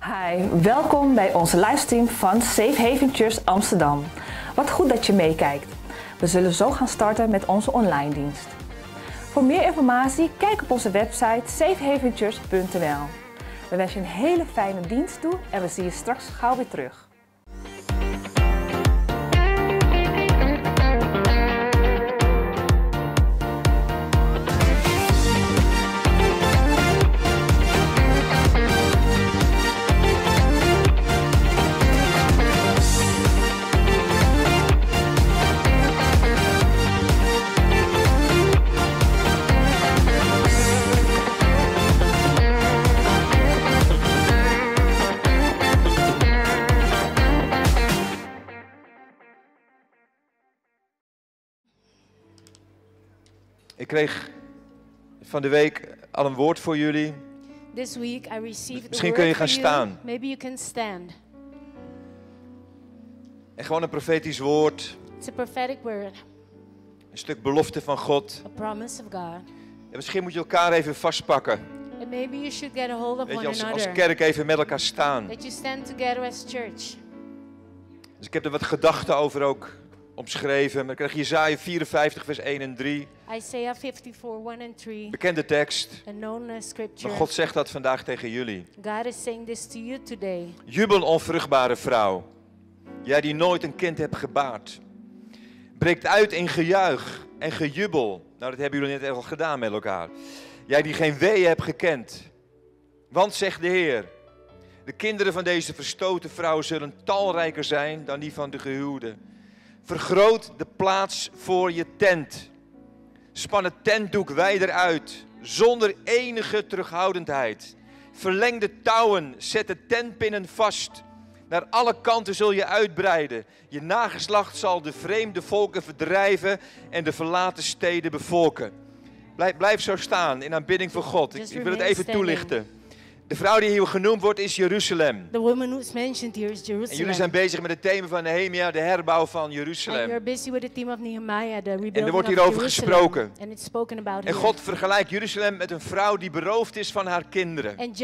Hi, welkom bij onze livestream van Safe Haven Church Amsterdam. Wat goed dat je meekijkt. We zullen zo gaan starten met onze online dienst. Voor meer informatie kijk op onze website safehavenchurch.nl. We wensen je een hele fijne dienst toe en we zien je straks gauw weer terug. Ik kreeg van de week al een woord voor jullie. This week I received Misschien a kun je word gaan for you. staan. Maybe you can stand. En gewoon een profetisch woord. It's a prophetic word, Een stuk belofte van God. a promise of God. En misschien moet je elkaar even vastpakken. And maybe you should get a hold of Weet je, one als another. kerk even met elkaar staan. That you stand together as church. Dus ik heb er wat gedachten over ook omschreven. Maar ik krijg Jesaja 54 vers 1 en 3. Isaiah 54, 1 and 3. Bekende tekst. A known scripture. Maar God zegt dat vandaag tegen jullie. God is saying this to you today. Jubel, onvruchtbare vrouw. Jij die nooit een kind hebt gebaard. Breekt uit in gejuich en gejubel. Nou, dat hebben jullie net al gedaan met elkaar. Jij die geen weeën hebt gekend. Want, zegt de Heer, de kinderen van deze verstoten vrouw zullen talrijker zijn dan die van de gehuwde. Vergroot de plaats voor je tent. Span het tentdoek wijder uit, zonder enige terughoudendheid. Verleng de touwen, zet de tentpinnen vast. Naar alle kanten zul je uitbreiden. Je nageslacht zal de vreemde volken verdrijven en de verlaten steden bevolken. Blijf zo staan in aanbidding voor God. Ik wil het even toelichten. De vrouw die hier genoemd wordt is Jeruzalem. The woman who's mentioned here is Jerusalem. En jullie zijn bezig met het thema van Nehemia, de herbouw van And Jeruzalem. you're busy with the theme of Nehemiah, the rebuilding En er wordt of hierover Jerusalem. gesproken. And it's spoken about En here. God vergelijkt Jeruzalem met een vrouw die beroofd is van haar kinderen. And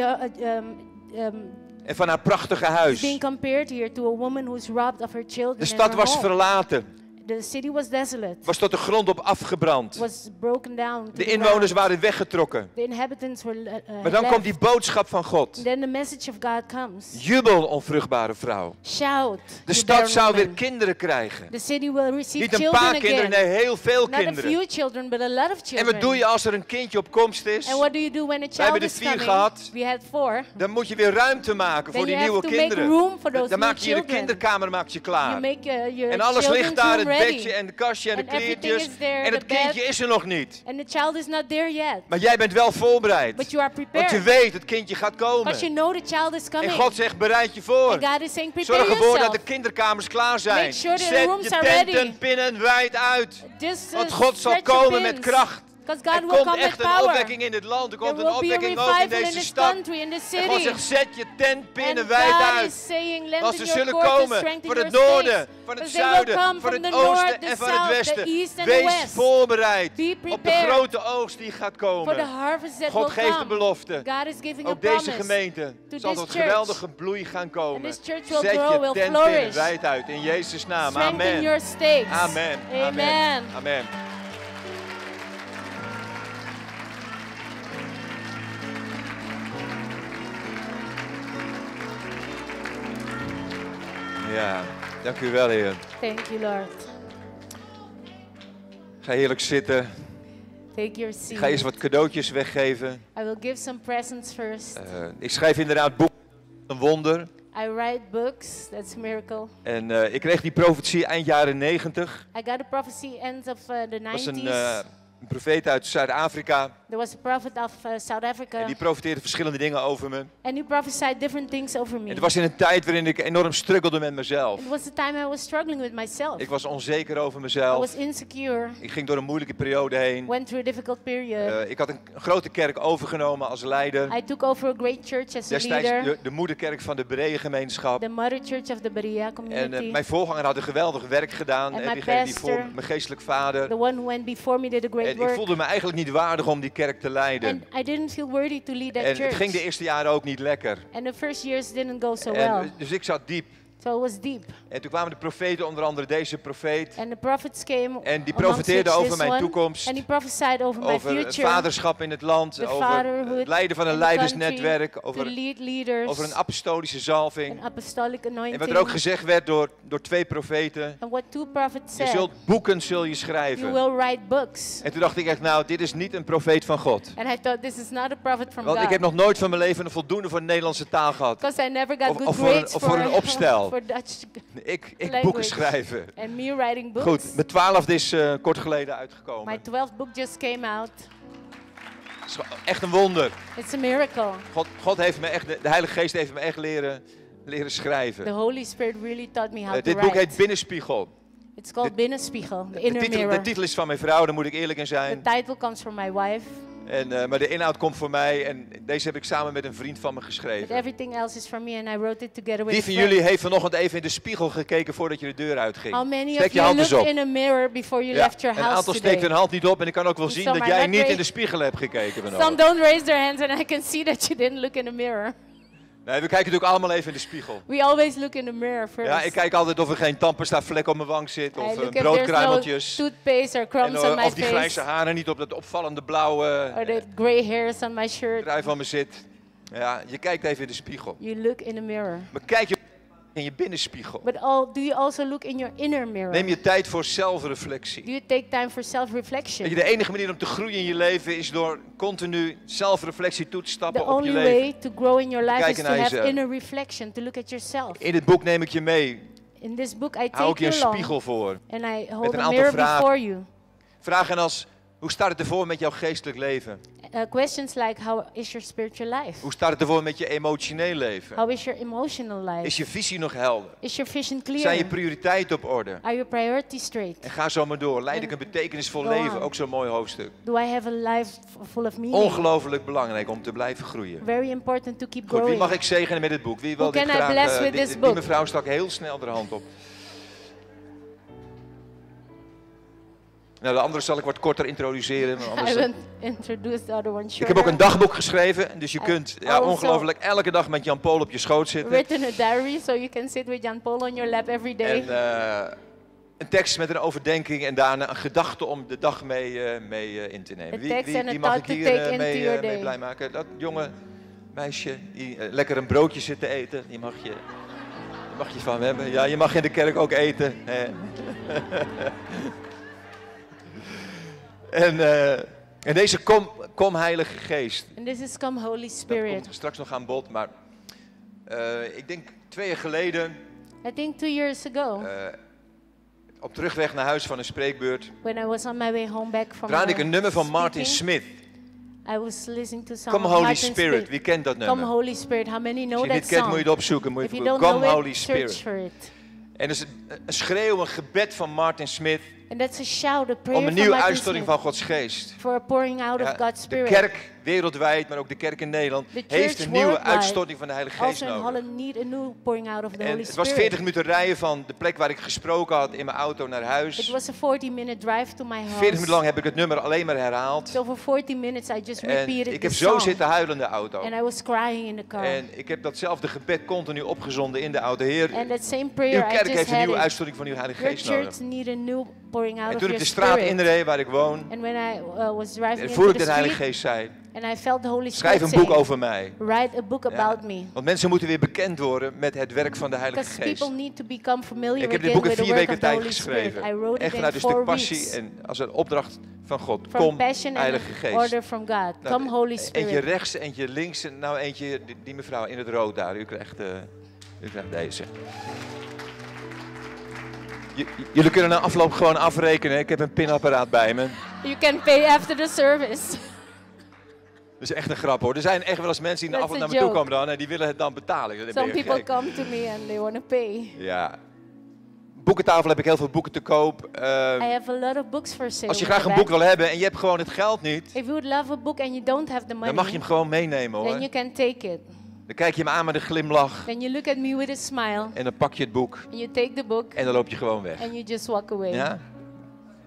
En van haar prachtige it's huis. being compared here to a woman who's robbed of her children. De and stad her was home. verlaten. The city was desolate. Was tot de grond op afgebrand. Was broken down. To De the inwoners ground. waren weggetrokken. The inhabitants were Maar dan left. komt die boodschap van God. Then the message of God comes. Jubel, onvruchtbare vrouw. Shout. De you stad barren zou weer woman. kinderen krijgen. The city will receive Niet een children paar again. kinderen, nee, heel veel Not a few kinderen. children, but a lot of En children. wat doe je als er een kindje op komst is? And what do you do when a Wij hebben child er is 4 coming? gehad. We had 4. Dan moet je weer ruimte maken voor Then die you nieuwe have to make kinderen. room for those Dan new maak je de children. kinderkamer maak je You klaar. make your En alles ligt children's daar, room het ready. bedje en de kastje en de And everything kleertjes. is there, En het the bed. kindje is er nog niet. And the child is not there yet. Maar jij bent wel voorbereid. But you are Want prepared. je weet, het kindje gaat komen. Because you know the child is coming. En God zegt, bereid je voor. And God is saying, prepare Zorg ervoor yourself. dat de kinderkamers klaar zijn. Make sure that the Zet rooms je are ready. tentenpinnen wijd uit. Just, Want God zal stretch your komen met pins. kracht. Because Er God will komt come with echt een power. opwekking in dit land. Er There komt een will be a opwekking ook in revival in deze this stad. country, in this En God city. zegt, zet je tentpinnen And wijd God uit. is saying, lengthen Want ze your zullen cord to komen strengthen van your het noorden, stakes. van het Because they will zuiden, come van from het the north, oosten the en van het south, westen. the east and the Wees west. voorbereid Be op de prepared grote oogst die gaat for the komen. harvest that God will geeft de come. belofte. God is giving a Ook deze promise. gemeente to zal this tot church. geweldige bloei gaan And komen. this church will Zet grow, je will tentpinnen flourish. wijd uit in Jezus' naam. Strengthen Amen. your stakes. Amen. Amen. Amen. Ja, dank u wel, Heer. Thank you, Lord. Ga heerlijk zitten. Take your Ik seat. ga eerst wat cadeautjes weggeven. I will give some presents first. Ik schrijf inderdaad boek, een wonder. I write books. That's a miracle. En ik kreeg die profetie eind jaren 90. I got a prophecy ends of the Er was 90s. een profeet uit Zuid-Afrika. There was a prophet of South Africa. En die profeteerde verschillende dingen over me. And he prophesied different things over me. Het was in een tijd waarin ik enorm struggelde met mezelf. It was the time I was struggling with myself. Ik was onzeker over I mezelf. was insecure. Ik ging door een moeilijke periode heen. Went through a difficult period. Ik had een grote kerk overgenomen als leider. I took over a great church as a Destijds leader. de moederkerk van de Bereeëngemeenschap. The mother church of the Berea community. En mijn voorganger had een geweldig werk gedaan. And En my diegene die pastor, voor mijn geestelijk vader. The one who went before me did a great En ik work. voelde me eigenlijk niet waardig om die kerk te leiden. And I didn't feel worthy to lead that En het church. ging de eerste jaren ook niet lekker. And the first years didn't go so well. En, dus ik zat diep. So it was deep. En toen kwamen de profeten, onder andere deze profeet. And the prophets came. En die amongst profeteerde which over this mijn one. toekomst. And he prophesied over my Over het future. vaderschap in het land. The Over fatherhood het leiden van een in the leidersnetwerk. country, to Over, lead leaders. over een apostolische zalving. An apostolic anointing. En wat er ook gezegd werd door 2 profeten. And what 2 prophets Je said. zult boeken zul je You schrijven. will write books. En toen dacht ik echt, nou, dit is niet een profeet van God. And I thought this is not a prophet from Want God. ik heb nog nooit van mijn leven een voldoende voor de Nederlandse taal gehad. Because I never got Of- good of voor een- grades of voor een opstel. for Dutch Ik language. boeken schrijven. And me writing books. Goed, mijn 12e is kort geleden uitgekomen. My 12th book just came out. Het is echt een wonder. It's a miracle. God heeft me echt, de Heilige Geest heeft me echt leren schrijven. The Holy Spirit really taught me how to Dit boek write. heet Binnenspiegel. It's called Binnenspiegel, the inner De mirror. titel is van mijn vrouw, daar moet ik eerlijk in The zijn. title comes from my wife, Maar de inhoud komt voor mij en deze heb ik samen met een vriend van me but geschreven. everything else is from me, and I wrote it together with Wie a van friend. jullie heeft vanochtend even in de spiegel gekeken voordat je de deur How uitging? many Steek of je you hand eens looked op. in a mirror before you Ja, left your een house aantal steekt today? hun hand niet op en ik kan ook wel zien Some dat are jij not niet in raised. de spiegel hebt gekeken Some vanochtend. don't raise their hands, and I can see that you didn't look in the mirror. Nee, we kijken natuurlijk allemaal even in de spiegel. We always look in the mirror first. Ja, ik kijk altijd of er geen tandpasta vlek op mijn wang zit I of look if there's broodkruimeltjes. no toothpaste or En crumbs on my of die face, grijze haren niet op dat opvallende blauwe or the gray hairs on my shirt. trui van me zit. Ja, je kijkt even in de spiegel. You look in the mirror. Maar kijk je in je binnenspiegel. But do you also look in your inner mirror? Neem je tijd voor Do zelfreflectie. you take time for self-reflection? Weet je, de enige manier om te groeien in je leven is door continu zelfreflectie toe te The stappen op je only leven. way to grow in your life is kijken to naar have jezelf. inner reflection, to look at yourself. In het boek neem ik je mee. In this book, I Hou take ik je een you along, spiegel voor. and I hold een a aantal mirror vragen. before you. Vragen als, hoe staat het ervoor met jouw geestelijk leven? Questions like, how is your spiritual life? Hoe staat het ervoor met je emotioneel leven? How is your emotional life? Is je visie nog helder? Is your vision clear? Zijn je prioriteiten op orde? Are your priorities straight? En ga zo maar door. Leid ik een betekenisvol Go leven? on. Ook zo'n mooi hoofdstuk. Do I have a life full of meaning? Ongelooflijk belangrijk om te blijven groeien. Very important to keep Goed, wie growing. mag ik zegenen met het boek? Wie wil Who dit can I graag? bless with this Die book? mevrouw stak heel snel de hand op. Nou, de andere zal ik wat korter introduceren. want I anders, will introduce the other one ik heb ook een dagboek geschreven, dus je I kunt also- ongelooflijk elke dag met Jan Paul op je schoot zitten. written a diary, so you can sit with Jan Paul on your lap every day. En een tekst met een overdenking en daarna een gedachte om de dag mee in te nemen. A text and a mag ik thought to hier take into mee your day. blij maken? Dat jonge meisje die lekker een broodje zit te eten, die mag je van hebben. Ja, je mag in de kerk ook eten. Hè. En deze kom Heilige Geest. And this is Come Holy Dat Spirit. komt straks nog aan bod, maar ik denk 2 jaar geleden, I think 2 years ago, op terugweg naar huis van een spreekbeurt, when I was on my way home back from draaide ik een nummer van Martin speaking, Smith. I was listening to some Come of Holy Martin Spirit, Smith. wie kent dat Come nummer? Holy Spirit. How many know Als je that het niet kent, song? moet je het opzoeken. Moet If je you don't Come know Holy it, search Spirit. for it. En dat is een schreeuw, een gebed van Martin Smith And that's a shout, a prayer om een from nieuwe Martin uitstorting Smith van Gods geest. for a pouring out Ja, of God's de Spirit. kerk wereldwijd, maar ook de kerk in Nederland, The heeft church een nieuwe worldwide, uitstorting van de Heilige Geest Also in nodig. Holland need a new pouring out of the En Holy het was Spirit. 40 minuten rijden van de plek waar ik gesproken had in mijn auto naar It huis. was a 40-minute drive to my 40 house. minuten lang heb ik het nummer alleen maar herhaald. So for 40 minutes I just En repeated ik the heb zo song. zitten huilen in de auto. And I was crying in the car. En ik heb datzelfde gebed continu opgezonden in de auto. Heer, And that same uw prayer I kerk just heeft een had nieuwe it. uitstorting van uw Heilige Your Geest nodig. church need a new pouring out En of toen ik your de straat spirit. inreed waar ik woon, And when I was driving voelde into ik the de Heilige street Geest zei, and I felt the Holy schrijf Spirit een boek saying, over mij. write a book Ja, about me. want mensen moeten weer bekend worden met het werk van de Heilige Because Geest. people need to become familiar Ik heb dit again boek in with the 4 work weken of the tijd Holy Spirit. geschreven. I wrote Echt it in vanuit een stuk 4 passie weeks. en als een opdracht van God. From Kom, passion Heilige and Geest. order from God. Nou, Come Holy Eentje Spirit. rechts, eentje links en nou eentje, die mevrouw in het rood daar. U krijgt deze. Jullie kunnen na afloop gewoon afrekenen. Ik heb een pinapparaat bij me. You can pay after the service. Dat is echt een grap hoor. Er zijn echt wel eens mensen die na That's afloop a naar me toe joke. komen dan en die willen het dan betalen. Dan ben Some je people gek. come to me and they want to pay. Ja. Boekentafel heb ik heel veel boeken te koop. I have a lot of books for sale. Als je in graag the een back. boek wil hebben en je hebt gewoon het geld niet, If you would love a book and you don't have the money, dan mag je hem gewoon meenemen hoor. then you can take it. Dan kijk je hem aan met een glimlach Then you look at me with a smile en dan pak je het boek and you take the book en dan loop je gewoon weg. and you just walk away. Ja?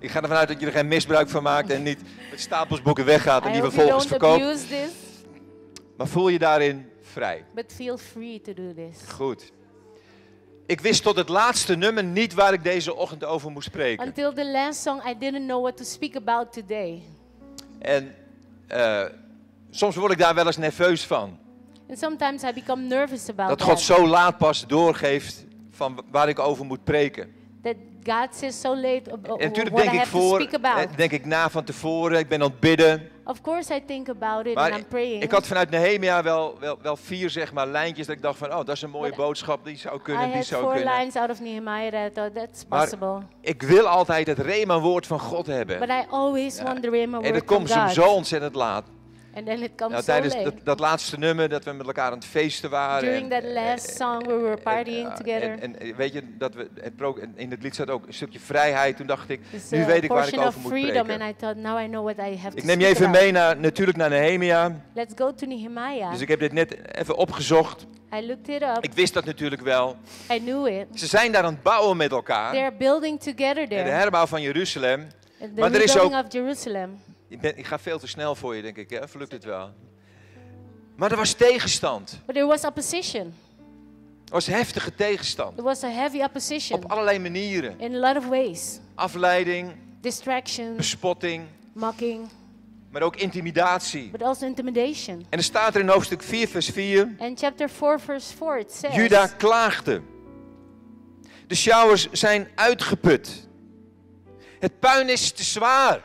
Ik ga ervan uit dat je er geen misbruik van maakt en niet met stapels boeken weggaat en I die hope vervolgens you don't verkoopt. abuse this, Maar voel je daarin vrij. but feel free to do this. Goed. Ik wist tot het laatste nummer niet waar ik deze ochtend over moest spreken. Until the last song, I didn't know what to speak about today. En soms word ik daar wel eens nerveus van. And sometimes I become nervous about Dat that. God zo laat pas doorgeeft van waar ik over moet preken. That God says so late En natuurlijk what denk I ik have to speak about. denk ik na van tevoren. Ik ben aan het bidden. Of course I think about it Maar and I'm praying. ik had vanuit Nehemia wel 4 zeg maar, lijntjes dat ik dacht van, oh, dat is een mooie But boodschap. Die zou I kunnen, die had zou 4 kunnen. lines out of Nehemiah that I thought that's Maar possible. ik wil altijd het Rema-woord van God hebben. But I always want the Rhema En word dat from komt soms God. zo ontzettend laat. And then it comes Nou, so tijdens late. dat laatste nummer dat we met elkaar aan het feesten waren. During that last song we were partying ja, together. en weet je, dat we, in het lied staat ook een stukje vrijheid. Toen dacht ik, It's nu a weet ik waar ik portion over of moet freedom preken. and I thought now I know what I have Ik to neem je speak even about. mee natuurlijk naar Nehemia. Let's go to Nehemiah. Dus ik heb dit net even opgezocht. I looked it up. Ik wist dat natuurlijk wel. I knew it. Ze zijn daar aan het bouwen met elkaar. They're building together In de there. herbouw van Jeruzalem. The Maar er is rebuilding ook- of Jerusalem. Ik ga veel te snel voor je, denk ik. Hè? Of lukt het wel? Maar er was tegenstand. But there was opposition. Er was heftige tegenstand. There was a heavy opposition Op allerlei manieren. in a lot of ways. Afleiding, Distraction, bespotting, mocking, maar ook intimidatie. but also intimidation. En er staat er in hoofdstuk 4 vers 4. And chapter 4 verse 4 it says, Juda klaagde. De sjouwers zijn uitgeput. Het puin is te zwaar.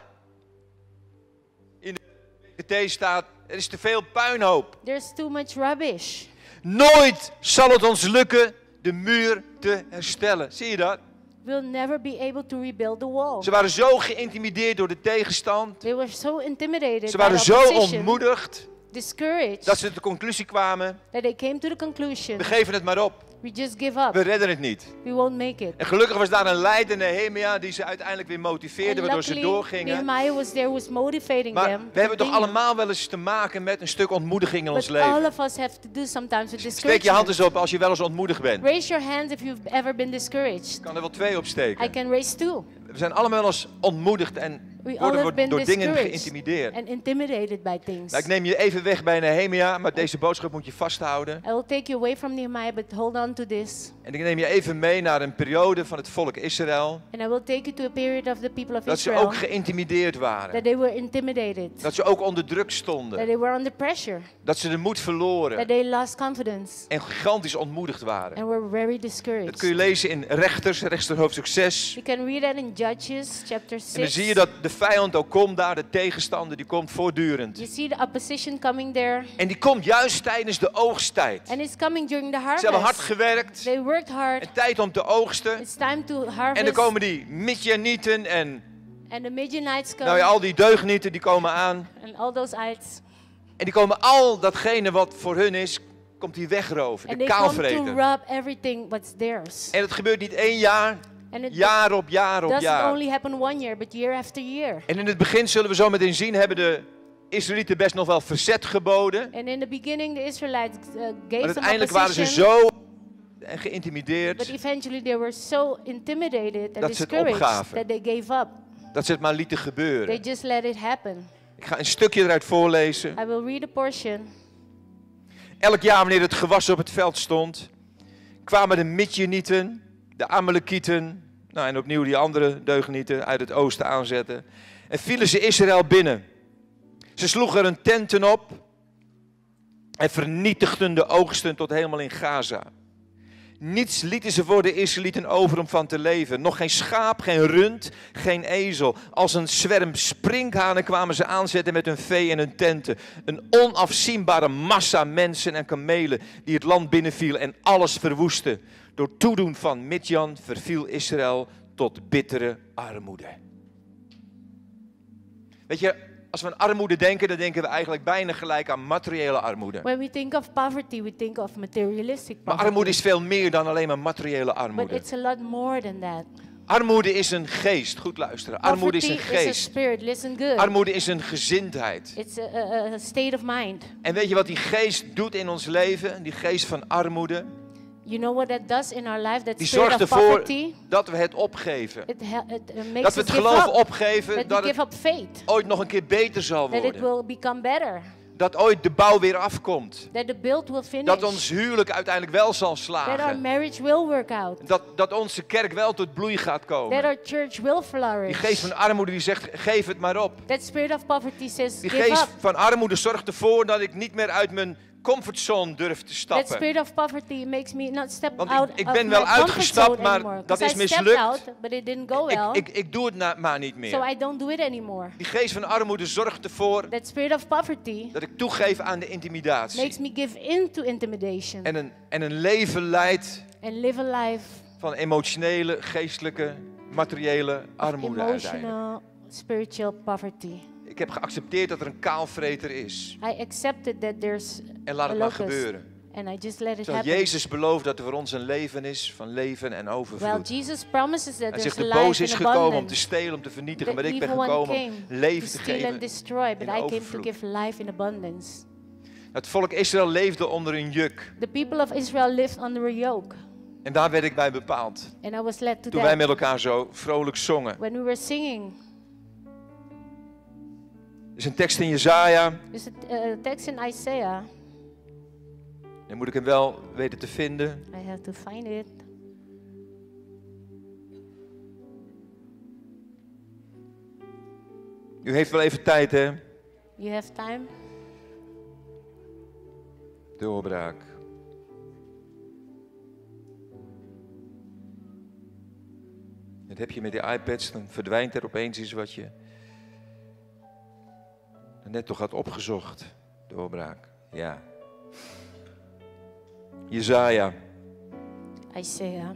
In de GT staat, er is te veel puinhoop. there's too much rubbish. Nooit zal het ons lukken de muur te herstellen. Zie je dat? We'll never be able to rebuild the wall. Ze waren zo geïntimideerd door de tegenstand. They were so intimidated Ze by waren the zo opposition, ontmoedigd discouraged, dat ze tot de conclusie kwamen. that they came to the conclusion, We geven het maar op. we just give up. We redden het niet. We won't make it. En gelukkig was daar een leider, Nehemia, die ze uiteindelijk weer motiveerde, And waardoor ze luckily, doorgingen. Nehemiah was there, was motivating Maar them. we hebben toch continue. allemaal wel eens te maken met een stuk ontmoediging in ons But all leven. of us have to do sometimes with Steek je hand discouragement. eens op als je wel eens ontmoedigd bent. Raise your hand if you've ever been discouraged. Ik kan er wel 2 I opsteken. can raise 2. We zijn allemaal wel eens ontmoedigd en We all worden have been door dingen discouraged geïntimideerd. and intimidated by things. Nou, ik neem je even weg bij Nehemia, maar deze boodschap moet je vasthouden. I will take you away from Nehemiah, but hold on to this. En ik neem je even mee naar een periode van het volk Israël. And I will take you to a period of the people of Dat ze Israel ook geïntimideerd that waren. they were intimidated, Dat ze ook onder druk that stonden. they were under pressure, Dat ze de moed that verloren. they lost confidence En gigantisch ontmoedigd waren. and were very Dat discouraged. kun je lezen in Rechter hoofdstuk 6. You can read that in Judges chapter 6. En dan zie je dat de vijand ook komt daar, de tegenstander, die komt voortdurend. You see the opposition coming there, En die komt juist tijdens de oogsttijd. and it's coming during the Ze hebben hard harvest. gewerkt, They worked hard. en tijd om te oogsten. It's time to En dan harvest. komen die Midjanieten en And the Midianites come, nou ja, al die deugnieten die komen aan. and all those ites. En die komen al datgene wat voor hun is, komt die wegroven, And de they come to kaalvreten. rob everything what's theirs. En het gebeurt niet 1 jaar, And it jaar op jaar op doesn't jaar. only happen 1 year, but year after year. En in het begin zullen we zo meteen zien, hebben de Israëlieten best nog wel verzet geboden. And in the beginning, the Israelites Maar gave some uiteindelijk waren ze opposition. zo en But geïntimideerd eventually, they were so intimidated and Dat ze het discouraged opgaven. that they gave up. dat ze het maar lieten They gebeuren. just let it happen. Ik ga een stukje eruit voorlezen. I will read a portion. Elk jaar wanneer het gewas op het veld stond, kwamen de Midjanieten, de Amalekieten, nou en opnieuw die andere deugnieten uit het oosten aanzetten. En vielen ze Israël binnen. Ze sloegen er hun tenten op en vernietigden de oogsten tot helemaal in Gaza. Niets lieten ze voor de Israëlieten over om van te leven. Nog geen schaap, geen rund, geen ezel. Als een zwerm sprinkhanen kwamen ze aanzetten met hun vee en hun tenten. Een onafzienbare massa mensen en kamelen die het land binnenvielen en alles verwoesten. Door toedoen van Midjan verviel Israël tot bittere armoede. Weet je, als we aan armoede denken, dan denken we eigenlijk bijna gelijk aan materiële armoede. When we think of poverty, we think of materialistic Maar poverty. armoede is veel meer dan alleen maar materiële But armoede. it's a lot more than that. Armoede is een geest, goed luisteren. Armoede is Poverty een is a geest. spirit. Listen good. Armoede is een gezindheid. It's a state of mind. En weet je wat die geest doet in ons leven? Die geest van armoede. You know what that does in our life? That Die spirit zorgt of ervoor poverty. dat we het opgeven. It makes Dat we us het give geloof up. opgeven That dat we give het up faith. ooit nog een keer beter zal That it worden. will become better. Dat ooit de bouw weer afkomt. That the build will finish. Dat ons huwelijk uiteindelijk wel zal That our slagen. marriage will work out. Dat onze kerk wel tot bloei gaat That komen. our church will Die flourish. geest van armoede die zegt, geef het maar op. That spirit of poverty says, Die give geest up. van armoede zorgt ervoor dat ik niet meer uit mijn comfortzone durf te That stappen. spirit of poverty makes me not step Want out ik of ben my wel comfort uitgestapt, zone maar anymore. dat 'Cause is I stepped mislukt. out, but it didn't go well. Ik doe het maar niet So meer. I don't do it anymore. Die geest van armoede zorgt ervoor That spirit of poverty dat ik toegeef aan de intimidatie. makes me give in to intimidation En een leven leidt and live a life van emotionele, geestelijke, materiële armoede uiteindelijk. emotional, spiritual poverty. Ik heb geaccepteerd dat er een kaalvreter is. I accepted that there's En laat a het maar locust, gebeuren. and I just let it Terwijl happen. Jezus belooft dat er voor ons een leven is van leven en Well, overvloed. Jesus promises that Hij there's zegt, a de boze life is in gekomen om te abundance. stelen, om te vernietigen. The Maar ik ben evil one gekomen came om leven to te steal and geven destroy, but in I came to overvloed. give life in abundance. Het volk Israël leefde onder een juk. The people of Israel lived under a yoke, En daar werd ik bij bepaald. and I was led to Toen wij that. met elkaar zo vrolijk zongen. When we were singing, Er is een tekst in Jesaja. there's a text in Isaiah. Dan moet ik hem wel weten te vinden. I have to find it. U heeft wel even tijd, hè? You have time? Doorbraak. Dat heb je met die iPads, dan verdwijnt er opeens iets wat je net toch had opgezocht. Doorbraak, ja. Jesaja. Isaiah.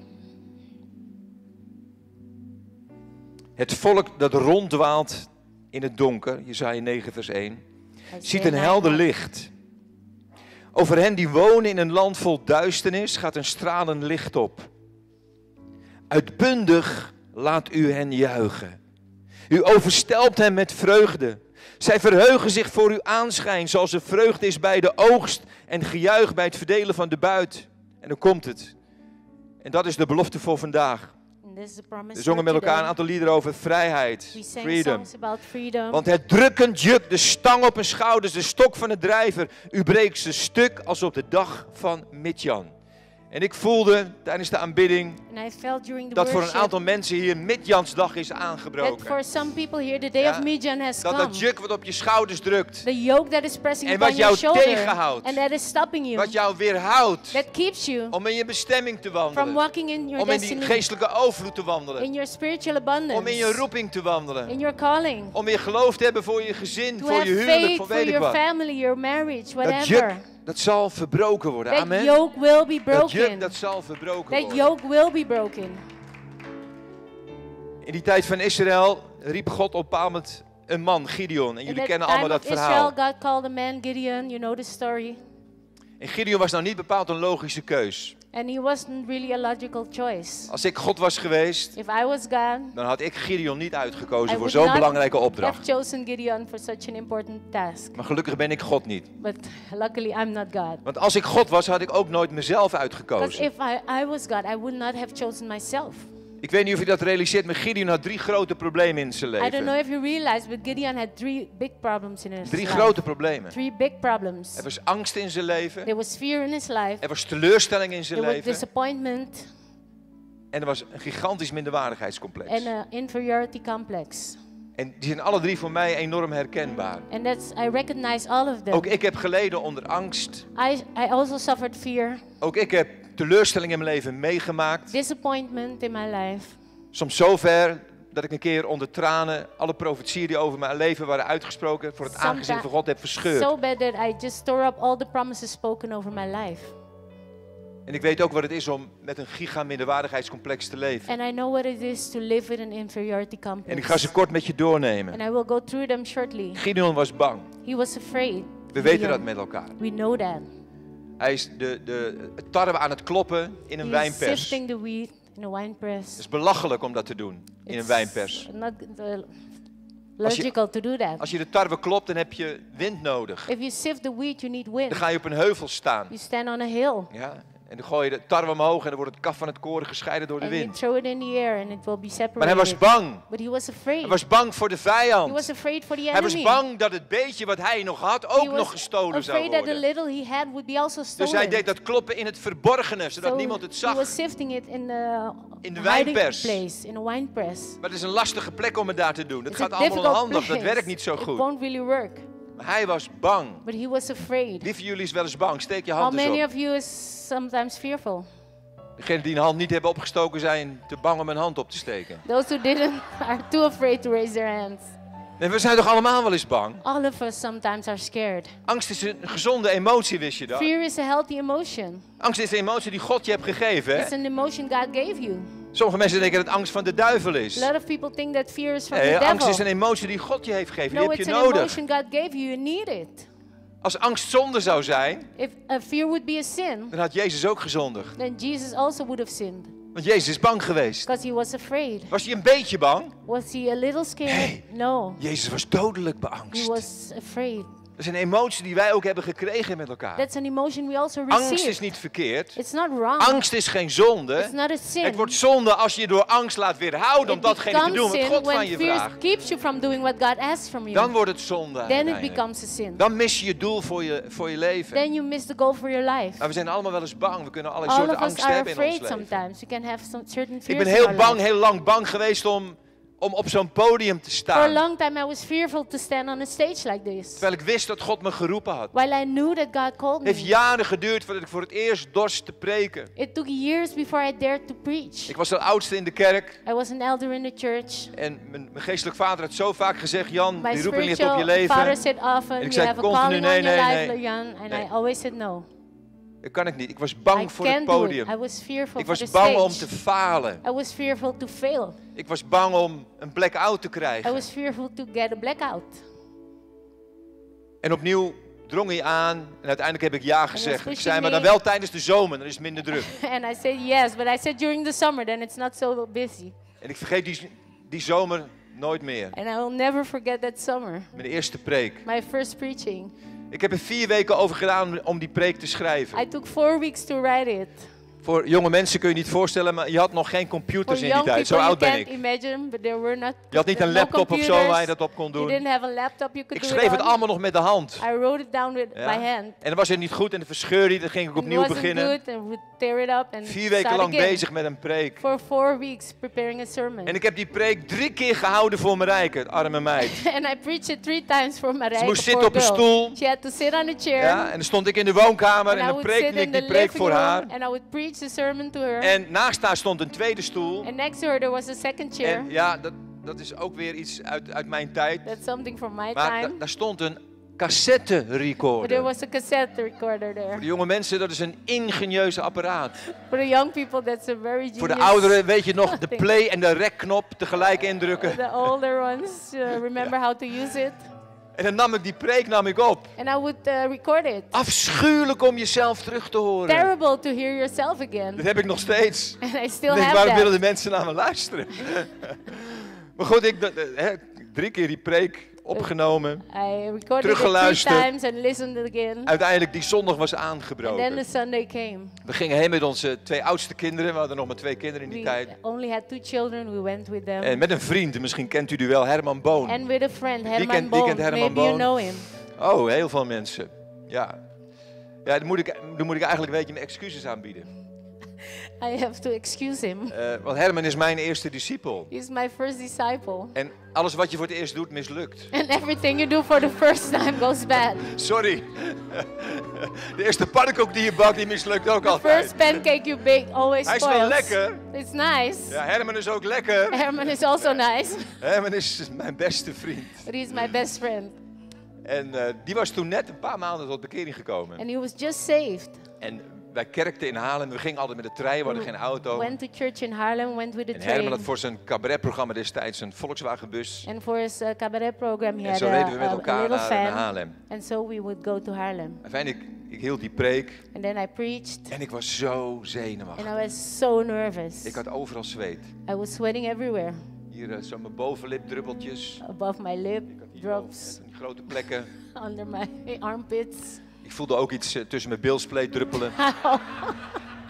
Het volk dat ronddwaalt in het donker, Jesaja 9 vers 1, ziet een Isaiah helder 9. licht. Over hen die wonen in een land vol duisternis gaat een stralend licht op. Uitbundig laat u hen juichen. U overstelpt hen met vreugde. Zij verheugen zich voor uw aanschijn, zoals er vreugde is bij de oogst en gejuich bij het verdelen van de buit. En dan komt het. En dat is de belofte voor vandaag. And this is the promise We zongen for met elkaar een today. aantal liederen over vrijheid, We sang freedom. songs about freedom. Want het drukkend juk, de stang op hun schouders, de stok van de drijver, u breekt ze stuk als op de dag van Midjan. En ik voelde tijdens de aanbidding And I felt during the dat voor een worship aantal mensen hier Midjansdag is that aangebroken. for some people here the day Ja, of Midian has Dat come. dat juk wat op je schouders drukt, The yoke that is pressing En upon wat your jou shoulder tegenhoudt. and that is stopping you. wat jou weerhoudt That keeps you om in je bestemming te from wandelen, walking in your om in die destiny, geestelijke overvloed te wandelen, in your spiritual abundance, om in je roeping te in wandelen, your calling. om weer geloof te hebben voor je gezin, To voor have je huwelijk, faith voor for weet ik your wat. family, your marriage, Dat whatever. juk, dat zal verbroken worden. That Amen. yoke will be Dat juk, broken. dat zal verbroken That worden. yoke will be broken. In die tijd van Israël riep God op een bepaald moment een man, Gideon. En In jullie that kennen time allemaal of dat Israel, verhaal. God called a man Gideon. You know the story. En Gideon was nou niet bepaald een logische keus. And he wasn't really a logical choice. Als ik God was geweest, If I was God, dan had ik Gideon niet I uitgekozen voor would zo'n not belangrijke have opdracht. chosen Gideon for such an important task. Maar gelukkig ben ik God niet. But luckily, I'm not God. Want als ik God was, had ik ook nooit mezelf Because uitgekozen. if I was God, I would not have chosen myself. Ik weet niet of je dat realiseert, maar Gideon had 3 grote problemen in zijn I don't know leven. if you realize, but Gideon had 3 big problems in his 3 life. grote problemen. 3 big problems. Er was angst in zijn leven. There was fear in his life. Er was teleurstelling in zijn There was leven. disappointment En er was een gigantisch minderwaardigheidscomplex. and an inferiority complex. En die zijn alle 3 voor mij enorm herkenbaar. And I recognize all of them. Ook ik heb geleden onder angst. I also suffered fear, Ook ik heb teleurstelling in mijn leven meegemaakt. disappointment in my life. Soms zo ver dat ik een keer onder tranen alle profetieën die over mijn leven waren uitgesproken voor het aangezicht van God heb verscheurd. So bad that I just tore up all the promises spoken over my life. En ik weet ook wat het is om met een giga-minderwaardigheidscomplex te leven. And I know what it is to live with an inferiority complex. En ik ga ze kort met je doornemen. And I will go through them shortly. Gideon was bang. He was afraid. We weten Gideon. dat met elkaar. We know that. Hij is de tarwe aan het kloppen in een He is wijnpers. sifting the wheat in a wine press. Het is belachelijk om dat te doen in een wijnpers. Not logical to do that. Als je de tarwe klopt, dan heb je wind nodig. If you sift the wheat, you need wind. Dan ga je op een heuvel staan. You stand on a hill. Ja, En dan gooi je de tarwe omhoog en dan wordt het kaf van het koren gescheiden door de And you wind. throw it in the air and it will be separated. Maar hij was bang. But he was afraid. Hij was bang voor de He vijand. was afraid for the Hij was enemy. bang dat het beetje wat hij nog had He ook was nog gestolen zou afraid that the worden. little he had would be also stolen. Dus hij deed dat kloppen in het verborgene, zodat So niemand het he zag. was sifting it in the In de hiding wijnpers. place, in a wine press. Maar het is een lastige plek om het daar te doen. Dat It's gaat a allemaal difficult onhandig, dat place. werkt niet zo It goed. won't really work. Maar hij was bang. But he was afraid. Wie van jullie is wel eens bang? Steek je How hand eens many op. of you is sometimes fearful? Degenen die een hand niet hebben opgestoken zijn te bang om een hand op te steken. Those who didn't are too afraid to raise their hands. En we zijn toch allemaal wel eens bang? All of us sometimes are scared. Angst is een gezonde emotie, wist je dat? Fear is a healthy emotion. Angst is een emotie die God je hebt gegeven. It's Hè? an emotion God gave you. Sommige mensen denken dat angst van de duivel is. A lot of people think that fear is from the Nee, angst is devil. een emotie die God je heeft gegeven. No, Die heb it's je an nodig. emotion God gave you. You need it. Als angst zonde zou zijn, If fear would be a sin, dan had Jezus ook gezondigd. then Jesus also would have sinned. Want Jezus is bang geweest. Because he was afraid. Was hij een beetje bang? Was he a little scared? Nee. No. Jezus was dodelijk He beangst. was afraid. Dat is een emotie die wij ook hebben gekregen met elkaar. That's an emotion we also Angst is receive. niet verkeerd. It's not wrong. Angst is geen zonde. It's not a sin. Het wordt zonde als je je door angst laat weerhouden om It datgene te doen becomes wat sin God van when je fear vraagt. keeps you from doing what God asks from you. Dan wordt het zonde Then it uiteindelijk. becomes a sin. Dan mis je je doel voor je leven. Then you miss the goal for your life. Maar we zijn allemaal wel eens bang. We kunnen allerlei All soorten of us angst are hebben in ons afraid leven. sometimes. We can have some certain Ik fears ben in heel our bang, life. heel lang bang geweest om op zo'n podium te For a staan. long time I was fearful to stand on a stage like this. Terwijl ik wist dat God me geroepen had. While I knew that God called Het heeft me. jaren geduurd voordat ik voor het eerst dorst te preken. It took years before I dared to preach. Ik was de oudste in de kerk. I was an elder in the church. En mijn geestelijk vader had zo vaak gezegd, Jan, My die roeping ligt op je spiritual father leven. said often, En ik you zei have a continu, calling on nee, your nee, life, nee. Jan. And Nee. I always said no. Dat kan ik niet. Ik was I bang voor het can't do it. podium. I was fearful Ik for was the bang om stage. te falen. I was fearful to fail. Ik was bang om een blackout te I krijgen. was fearful to get a blackout. En opnieuw drong hij aan en uiteindelijk heb ik ja gezegd. Ik pushing zei, maar dan me. wel tijdens de zomer, dan is het minder druk. And I said yes, but I said during the summer, then it's not so busy. En ik vergeet die zomer nooit meer. And I will never forget that summer, Mijn eerste preek. my first preaching. Ik heb er 4 weken over gedaan om die preek te schrijven. I took 4 weeks to write it. Voor jonge mensen kun je niet voorstellen, maar je had nog geen For computers in die young tijd. Zo people, you oud ben can't ik. imagine, but there were not. Je had niet een no laptop of zo waar je computers. dat op kon You doen. didn't have a laptop you could Ik do schreef it het on. allemaal nog met de hand. I wrote it down with Ja. my hand. En dan was het niet goed en dan verscheurde hij, dan ging ik It opnieuw wasn't beginnen. good and would tear it up and 4 weken start lang again. bezig met een preek. For 4 weeks preparing a sermon. En ik heb die preek 3 keer gehouden voor Marijke, het arme meid. And I preached it 3 times for Marijke. Ze moest poor zitten op een girl. stoel. She had to sit on a chair. Ja, en dan stond ik in de woonkamer And en I dan would preekte sit in ik the die preek living voor room haar. and I would preach the sermon to her. En naast haar stond een tweede stoel. And next to her there was a second chair. En ja, dat is ook weer iets uit mijn tijd. That's something from my Maar time. daar stond een cassette But there recorder. was a cassette recorder there. Voor de jonge mensen, dat is een ingenieuze apparaat. For the young people, that's a very genius. Voor de ouderen weet je nog de thing. play en de rec-knop tegelijk indrukken. The older ones remember how to use it. En dan nam ik die preek op. And I would record it. Afschuwelijk om jezelf terug te horen. Terrible to hear yourself again. Dat heb ik nog steeds. And I still Ik denk, have waarom willen that. de mensen naar me luisteren? Maar goed, 3 keer die preek opgenomen. I recorded it 3 Teruggeluisterd. times and listened it again. Uiteindelijk die zondag was And then aangebroken. the Sunday came. We gingen heen met onze 2 oudste kinderen. We hadden nog maar 2 kinderen in die We tijd. only had 2 children. We went with them. En met een vriend, misschien kent u die wel, Herman Boon. And with a friend, Wie Herman kent- wie Boon. kent Herman Maybe you Boon? know him. Oh, heel veel mensen. Ja. Ja, dan moet ik eigenlijk een beetje mijn excuses aanbieden. I have to excuse him. Want Herman is mijn eerste discipel. He's my first disciple. En alles wat je voor het eerst doet, mislukt. And everything you do for the first time goes bad. Sorry. De eerste pannenkoek die je bakt, die mislukt ook The altijd. first pancake you bake always Hij is wel spoils. lekker. It's nice. Ja, Herman is ook lekker. Herman is also nice, Herman is mijn beste vriend. but he's my best friend. En die was toen net een paar maanden tot bekering gekomen. And he was just saved. En wij kerkten in Haarlem. We gingen altijd met de trein, we hadden geen auto. Went to church in Haarlem, went with the En Herman train. had voor zijn cabaretprogramma destijds een Volkswagenbus. And for his cabaret program, he En had zo reden we met a elkaar little naar van. Haarlem. And so we would go to Haarlem. Uiteindelijk, ik hield die preek And then I preached. en ik was zo And zenuwachtig. I was so nervous. Ik had overal zweet. I was sweating everywhere. Hier zo mijn bovenlip druppeltjes. Above my lip, Ik had hier drops. die grote plekken. Under my armpits. Ik voelde ook iets tussen mijn bilspleet druppelen.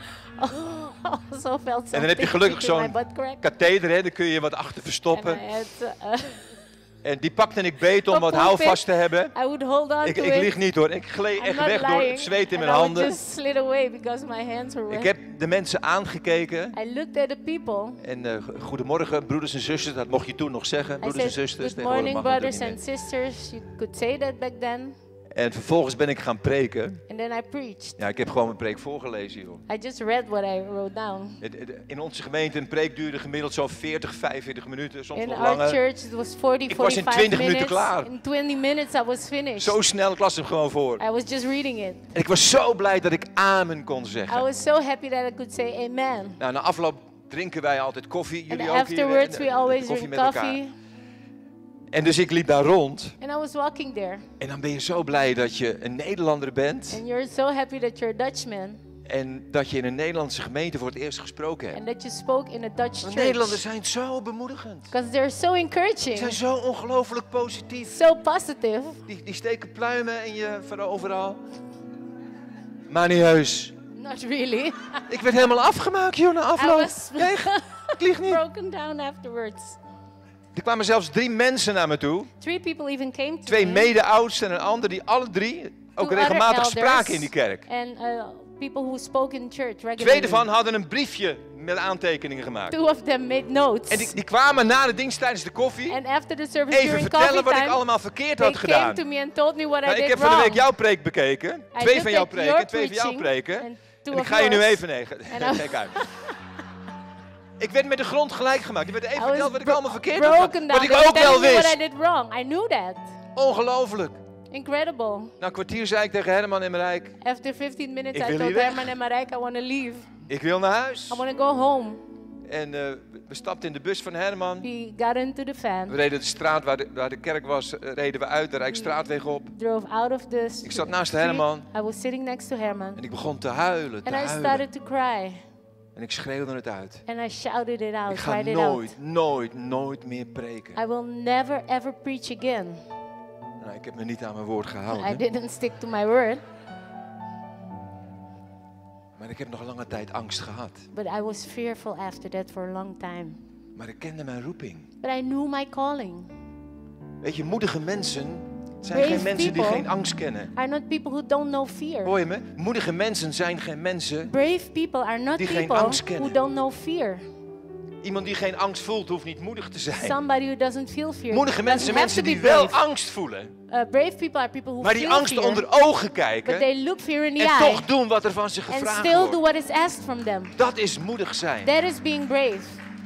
also felt En dan heb je something gelukkig between my zo'n butt crack. katheder, hè, daar kun je wat achter And verstoppen. I had, En die pakte ik beet om A wat pulpit. houvast te hebben. I would hold on Ik to it. lieg niet hoor, ik gleed I'm echt not weg door lying. het zweet in And mijn I handen. just slid away because my hands were wet. Ik heb de mensen aangekeken. I looked at the people. En goedemorgen, broeders en zusters, dat mocht je toen nog zeggen. I Broeders en said, zusters, good tegenwoordig morning, mag dat brothers niet and meer. sisters. You could say that back then. En vervolgens ben ik gaan preken. And then I preached. Ja, ik heb gewoon mijn preek voorgelezen, joh. I just read what I wrote down. In onze gemeente een preek duurde gemiddeld zo'n 40, 45 minuten, soms In nog our langer. church, it was 40, Ik was in 45 20 minuten minutes. klaar. In 20 minutes, I was finished. Zo snel, ik las hem gewoon voor. I was just reading it. En ik was zo blij dat ik amen kon I zeggen. was so happy that I could say amen. Nou, na afloop drinken wij altijd koffie. And Jullie ook hier? afterwards, we always koffie drink met elkaar. coffee. En dus ik liep daar rond. And I was walking there. En dan ben je zo blij dat je een Nederlander bent. And you're so happy that you're a Dutchman. En dat je in een Nederlandse gemeente voor het eerst gesproken hebt. And that you spoke in a Dutch Want church. Nederlanders zijn zo bemoedigend. Because they're so Ze encouraging. zijn zo ongelooflijk positief. So positive. Die steken pluimen in je van overal. Maar niet heus. Not really. Ik werd helemaal afgemaakt, joh, na I afloop. was Nee, ik lieg niet. broken down afterwards. Er kwamen zelfs 3 mensen naar me toe. 3 people even came to 2 me. mede-oudsten en een ander die alle 3 ook Two regelmatig other spraken elders. in die kerk. And people who spoke in church regularly. 2 daarvan hadden een briefje met aantekeningen gemaakt. 2 of them made notes. En die kwamen na de dienst tijdens de koffie And after the service even during coffee vertellen wat ik time, allemaal verkeerd they had came gedaan. to me and told me what Nou, I ik did heb van de week wrong. jouw preek bekeken. I 2 van looked jouw at preken, your 2 van jouw preaching preken. and 2 En ik of ga je nu yours. even negen. And I- Kijk uit. Ik werd met de grond gelijk gemaakt. Ik werd even I was verteld wat ik allemaal verkeerd had broken gedaan. down. Wat ik They were ook wel telling me what I wist. did wrong. I knew that. Ongelooflijk. Incredible. Na een kwartier zei ik tegen Herman en Marijke, After 15 minutes, Ik I wil told hier weg. Herman and Marika, I want to leave. ik wil naar huis. I want to go home. En we stapten in de bus van Herman. We got into the We van, reden de straat waar de kerk was, reden we uit, de Rijksstraatweg op. drove out of the Ik zat naast street. Herman. I was sitting next to Herman. En ik begon te huilen, te And I huilen. started to cry. En ik schreeuwde het uit. And I shouted it out, Ik ga cried it out. nooit meer preken. I will never ever preach again. Nou, ik heb me niet aan mijn woord I gehouden. didn't stick to my word, Maar ik heb nog lange tijd angst gehad. but I was fearful after that for a long time. Maar ik kende mijn roeping. But I knew my calling. Weet je, moedige mensen zijn Brave geen mensen die people geen angst kennen. Are not people who don't know fear. Hoor je me? Moedige mensen zijn geen mensen. Brave people are not Die geen people angst kennen. who don't know fear. Iemand die geen angst voelt, hoeft niet moedig te zijn. Somebody who doesn't feel fear. Moedige mensen zijn doesn't mensen have to die be wel brave. angst voelen. Brave people are people who Maar die feel angst fear, onder ogen but kijken. they look fear in the En eye toch doen wat er van ze and gevraagd still do wordt. what is asked from them. Dat is moedig zijn. That is being brave.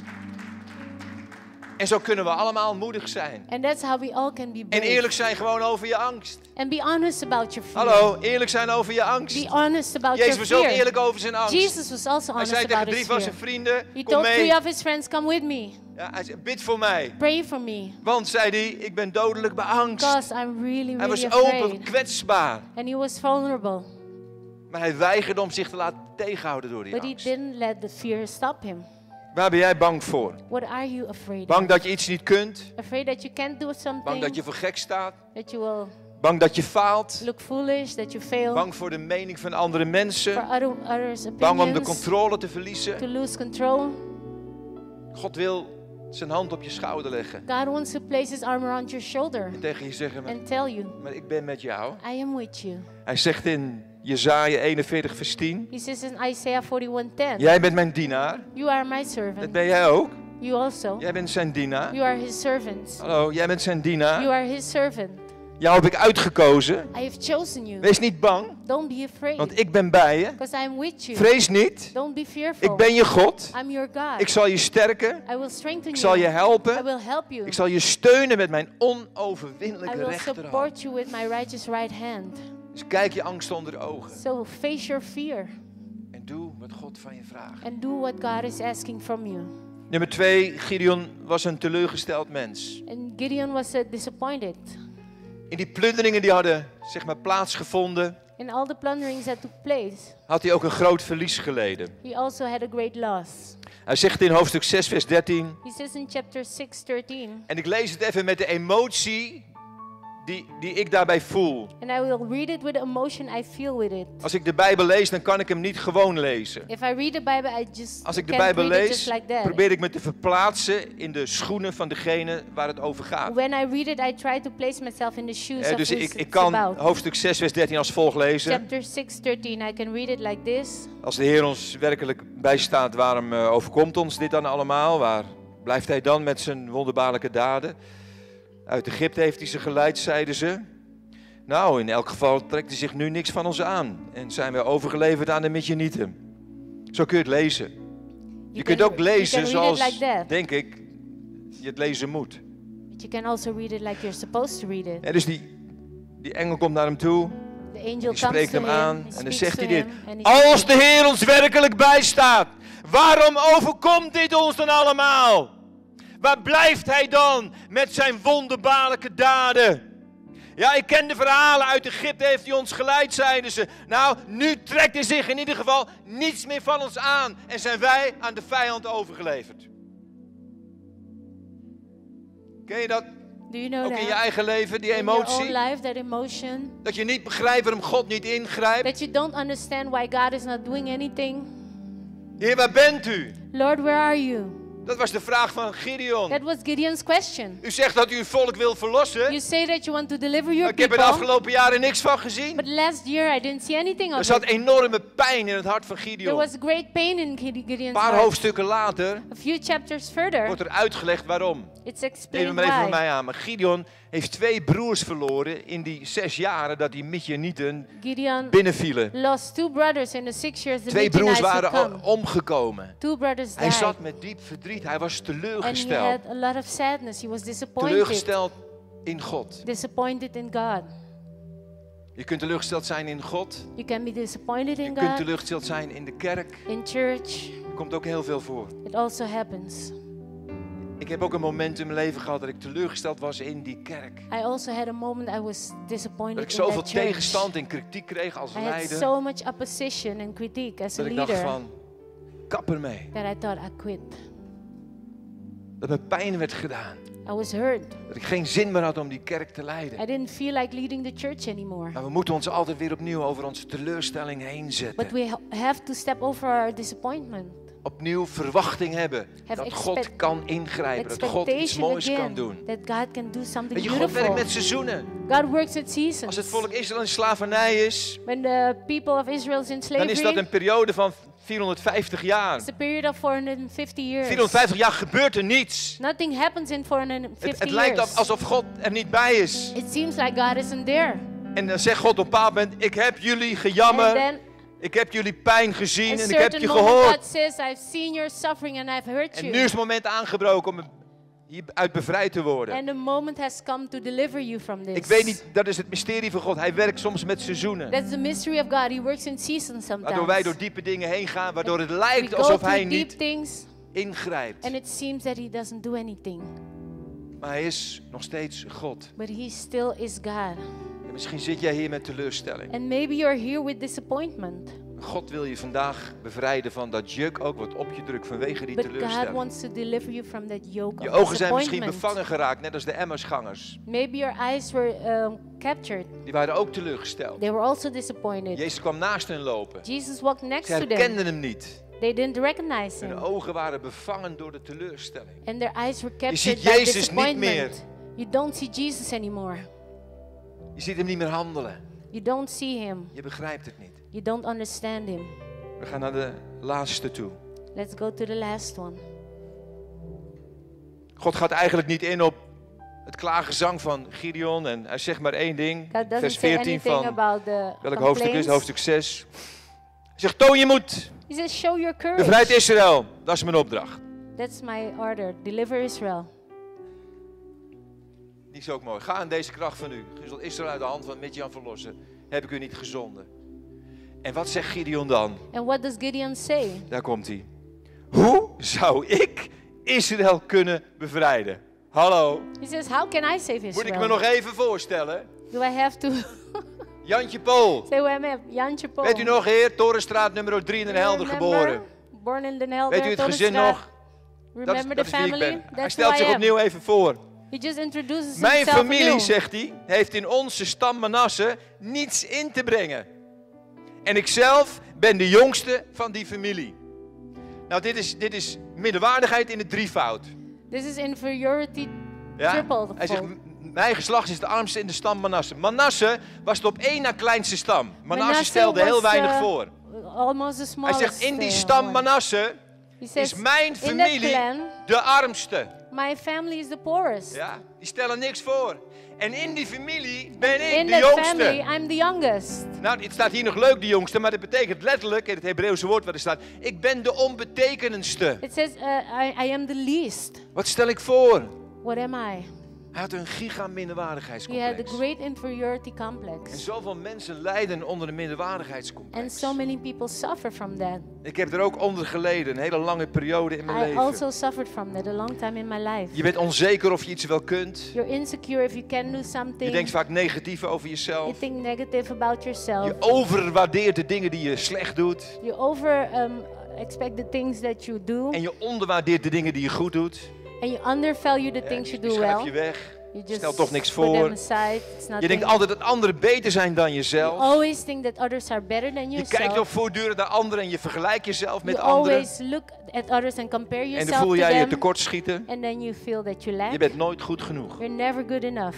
En zo kunnen we allemaal moedig zijn. And that's how we all can be En brave. eerlijk zijn gewoon over je angst. And be honest about your fear. Hallo, eerlijk zijn over je angst. Be honest about Jezus your was ook fear. eerlijk over zijn angst. Jesus was also Hij honest zei tegen about 3 his van fear. zijn vrienden, He kom told 3 mee. of his friends, come with me. Ja, hij zei, bid voor mij. Pray for me. Want, zei hij, ik ben dodelijk beangst. Because I'm really, Hij really was open, afraid. kwetsbaar. And he was vulnerable. Maar hij weigerde om zich te laten tegenhouden door die But he angst. didn't let the fear stop him. Waar ben jij bang voor? What are you afraid Bang of? dat je iets niet kunt? Afraid that you can't do Bang something? dat je voor gek staat? That you will Bang dat je faalt? look foolish? That you fail? Bang voor de mening van andere For mensen? others' Bang om de opinions? controle te To verliezen? lose control? God wil zijn hand op je schouder leggen. God wants to place his arm around your shoulder En tegen je zeggen, and tell you, maar ik ben met jou. I am with you. Hij zegt in Jesaja 41 vers 10. He says in Isaiah 41:10, Jij bent mijn dienaar. you are my Dat servant. ben jij ook. You also. Jij bent zijn dienaar. You are his servant. Hallo, jij bent zijn dienaar. You are his servant. Jou heb ik uitgekozen. I have chosen you. Wees niet bang, Don't be afraid. want ik ben bij je. Because I'm with you. Vrees niet. Don't be fearful. Ik ben je God. I'm your God. Ik zal je sterken. I will strengthen Ik zal je you. I helpen. will help you. Ik zal je steunen met mijn I onoverwinnelijke will rechterhand. support you with my righteous right hand. Dus kijk je angst onder de ogen. So face your fear En doe wat God van je vraagt. and do what God is asking from you. Nummer 2, Gideon was een teleurgesteld mens. And Gideon was disappointed. In die plunderingen die hadden zeg maar, plaatsgevonden, In all the plunderings that took place, had hij ook een groot verlies geleden. he also had a great loss. Hij zegt in hoofdstuk 6 vers 13. He says in chapter 6:13, En ik lees het even met de emotie die ik daarbij voel. And I will read it with the emotion I feel with it. Als ik de Bijbel lees, dan kan ik hem niet gewoon lezen. If I read the Bible, I just Als ik de can't Bijbel read it lees, just like that. probeer ik me te verplaatsen in de schoenen van degene waar het over gaat. When I read it, I try to place myself in the shoes of Dus who ik it's kan about. hoofdstuk 6, vers 13 als volgt lezen. Chapter 6:13, I can read it like this. Als de Heer ons werkelijk bijstaat, waarom overkomt ons dit dan allemaal? Waar blijft hij dan met zijn wonderbaarlijke daden? Uit Egypte heeft hij ze geleid, zeiden ze. Nou, in elk geval trekt hij zich nu niks van ons aan. En zijn we overgeleverd aan de Midjanieten. Zo kun je het lezen. Je kunt ook lezen zoals, denk ik, je het lezen moet. But you can also read it like you're supposed to read it. En dus die engel komt naar hem toe. The angel Die comes spreekt to hem him, aan he en dan speaks zegt to hij dit. him, and he Als de Heer ons werkelijk bijstaat, waarom overkomt dit ons dan allemaal? Waar blijft hij dan met zijn wonderbaarlijke daden? Ja, ik ken de verhalen uit Egypte, heeft hij ons geleid, zeiden ze. Nou, nu trekt hij zich in ieder geval niets meer van ons aan en zijn wij aan de vijand overgeleverd. Ken je dat? Do you know Ook in je that? eigen leven, die In your own emotie? life, that emotion, Dat je niet begrijpt waarom God niet ingrijpt. that you don't understand why God is not doing anything. Heer, waar bent u? Lord, where are you? Dat was de vraag van Gideon. That was Gideon's question. U zegt dat u uw volk wil verlossen. You say that you want to deliver your Ik heb er de people, afgelopen jaren niks van gezien. but last year I didn't see anything Er of zat it. enorme pijn in het hart van There Gideon. was great pain in Een Gideon's paar heart. hoofdstukken later A few chapters further, wordt er uitgelegd waarom. it's Neem explained hem even voor why. mij aan. Maar Gideon heeft 2 broers verloren in die 6 jaren dat die Midjanieten Gideon binnenvielen. lost 2 brothers in the 6 years the 2 broers Midianites had waren come. omgekomen. 2 brothers Hij died. zat met diep verdriet. Hij was And he teleurgesteld. had a lot of sadness. He was disappointed. Teleurgesteld in God. Disappointed in God. Je kunt teleurgesteld zijn in God. You can be disappointed Je in kunt God, teleurgesteld zijn in de kerk. in church. Er komt ook heel veel voor. It also happens. Ik heb ook een moment in mijn leven gehad dat ik teleurgesteld was in die kerk. I also had a moment I was Dat disappointed ik in zoveel that church. tegenstand en kritiek kreeg als I had leider. so much opposition and critique as a Dat ik dacht leader van, kap ermee. that I thought I quit. Dat me pijn werd gedaan. I was hurt. Dat ik geen zin meer had om die kerk te I leiden. didn't feel like leading the church anymore. Maar we moeten ons altijd weer opnieuw over onze teleurstelling heen But zetten. we have to step over our disappointment. Opnieuw verwachting hebben Have dat God kan ingrijpen. Dat God iets Expectation moois kan again doen. that God can do something Weet je, God werkt beautiful. met seizoenen. God works with seasons. Als het volk Israël in slavernij is, When the people of Israel is in dan slavery, is dat een periode van 450 jaar. it's a period of 450 years. 450 jaar gebeurt er niets. Nothing happens in 450 Het lijkt years. alsof God er niet bij is. It seems like God isn't there. En dan zegt God op een bepaald moment, ik heb jullie And gejammer, then ik heb jullie pijn gezien a en ik heb certain je moment gehoord. God says, I've seen your suffering and I've heard En you. nu is het moment aangebroken om hieruit bevrijd te worden. And the moment has come to deliver you from this. Ik weet niet, dat is het mysterie van God. Hij werkt soms met seizoenen. That's the mystery of God. He works in seasons sometimes. Waardoor wij door diepe dingen heen gaan, waardoor het We lijkt go alsof through hij deep niet things ingrijpt. and it seems that he doesn't do anything. Maar hij is nog steeds God. But he still is God. En misschien zit jij hier met teleurstelling. And maybe you're here with disappointment. God wil je vandaag bevrijden van dat juk ook wat op je drukt vanwege die But God teleurstelling. wants to deliver you from that yoke Je of ogen zijn misschien disappointment. bevangen geraakt, net als de Emmausgangers. Maybe your eyes were captured. Die waren ook teleurgesteld. They were also disappointed. Jezus kwam naast hen lopen. Jesus walked next Ze to them. herkenden hem niet. They didn't recognize Hun him. ogen waren bevangen door de teleurstelling. And their eyes were captured ziet by Jezus niet meer. disappointment. You don't see Jesus anymore. Je ziet hem niet meer handelen. You don't see him. Je begrijpt het niet. You don't understand him. We gaan naar de laatste toe. Let's go to the last one. God gaat eigenlijk niet in op het klagezang van Gideon. En hij zegt maar één ding. God doesn't Vers say 14 anything van about the welk hoofdstuk is het? complaints. Hoofdstuk 6. Hij zegt, toon je moed. He says, show your courage. Bevrijd Israël. Dat is mijn opdracht. That's my order. Deliver Israel. Die is ook mooi. Ga in deze kracht van u. U zult Israël uit de hand van Midjan verlossen. Heb ik u niet gezonden. En wat zegt Gideon dan? And what does Gideon say? Daar komt hij. Hoe zou ik Israël kunnen bevrijden? Hallo. He says, how can I save Moet ik me Israel? nog even voorstellen? Do I have to Jantje Pool. say who am I? Jantje Paul. Weet u nog, heer? Torenstraat nummer 3 in Den Helder geboren. Born in Den Helder. Weet u het gezin Torenstraat. nog? Dat is Remember the wie ik family? ben. Hij That's stelt who I zich am. opnieuw even voor. He just introduces Mijn himself familie, anew. zegt hij, heeft in onze stam Manasse niets in te brengen. En ikzelf ben de jongste van die familie. Nou, dit is minderwaardigheid in het drievoud. This is inferiority Ja? triple. Hij zegt, mijn geslacht is de armste in de stam Manasse. Manasse was de op één na kleinste stam. Manasse stelde heel weinig voor. Almost the Hij smallest. zegt, in die stam one. Manasse He says, is mijn in that familie clan, de armste. my family is the poorest. Ja, die stellen niks voor. En in die familie ben ik In de that jongste. family, I'm the youngest. Nou, het staat hier nog leuk, de jongste, maar dat betekent letterlijk, in het Hebreeuwse woord wat er staat, ik ben de onbetekenendste. It says, I am the least. Wat stel ik voor? What am I? Hij had een He had a giga-minderwaardigheidscomplex. great inferiority En complex. zoveel mensen lijden onder een And minderwaardigheidscomplex. so many people suffer from that. Ik heb er ook onder geleden, een hele lange periode in mijn I leven. also suffered from that a long time in my life. Je bent onzeker of je iets wel kunt. You're insecure if you can do Je something. denkt vaak negatief over You jezelf. think negative about yourself. Je overwaardeert de dingen die je slecht doet. You expect the things that you do. En je onderwaardeert de dingen die je goed doet. And you undervalue the things you Die do schuif well. je weg. You just Stel toch niks put them voor. aside. It's Je nothing. denkt altijd dat anderen beter zijn dan You jezelf. always think that others are better than Je kijkt yourself. ook voortdurend naar anderen en je vergelijkt jezelf met You anderen. always look at others and compare En yourself dan voel to jij je them. tekortschieten. And then you feel that you lack. Je bent nooit goed genoeg. You're never good enough.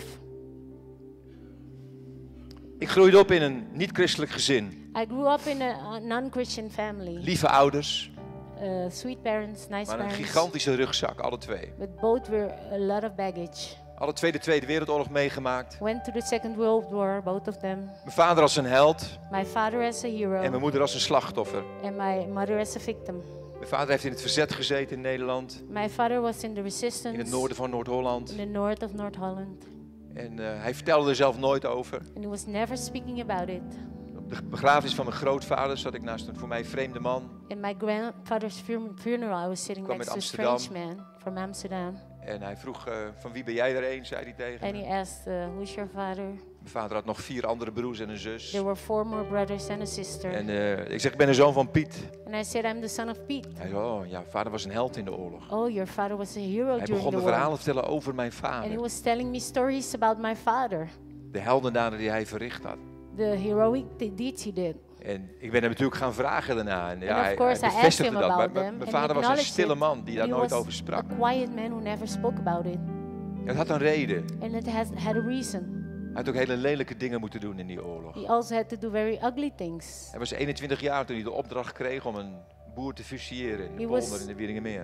Ik groeide op in een niet-christelijk gezin. I grew up in a non-Christian family. Lieve ouders, Sweet parents, nice maar een parents. gigantische rugzak, alle twee. But both were a lot of baggage. Alle twee de Tweede Wereldoorlog meegemaakt. Went to the Second World War, both of them. Mijn vader als een held My father as a hero en mijn moeder als een slachtoffer. and my mother as a victim. Mijn vader heeft in het verzet gezeten in Nederland, My father was in the resistance in het noorden van Noord-Holland. in the north of North Holland. En hij vertelde er zelf nooit over. And he was never speaking about it. Op de begrafenis van mijn grootvader zat ik naast een voor mij vreemde man. In my grandfather's funeral, I was sitting Kwam next uit to a strange Amsterdam. man from Amsterdam. En hij vroeg, van wie ben jij er een, zei hij tegen And me. he asked, who's your father? Mijn vader had nog 4 andere broers en een zus. There were 4 more brothers and a sister. En ik zeg, ik ben een zoon van Piet. And I said, I'm the son of Pete. Hij zei, oh ja, vader was een held in de oorlog. Oh, your father was a hero Hij during begon the me war. verhalen te vertellen over mijn And he vader. was telling me stories about my father. De heldendaden die hij verricht had. The heroic deeds he did. En ik ben hem natuurlijk gaan vragen daarna. En ja, of hij course I asked bevestigde him dat. Maar about them. mijn And vader he was een acknowledged stille it. man die daar He nooit was over sprak. a quiet man who never spoke about it. Het had een reden. And it had a reason. Hij had ook hele lelijke dingen moeten doen in die oorlog. He also had to do very ugly things. Hij was 21 jaar toen hij de opdracht kreeg om een boer te fusilleren in de He was- polder in de Wieringermeer.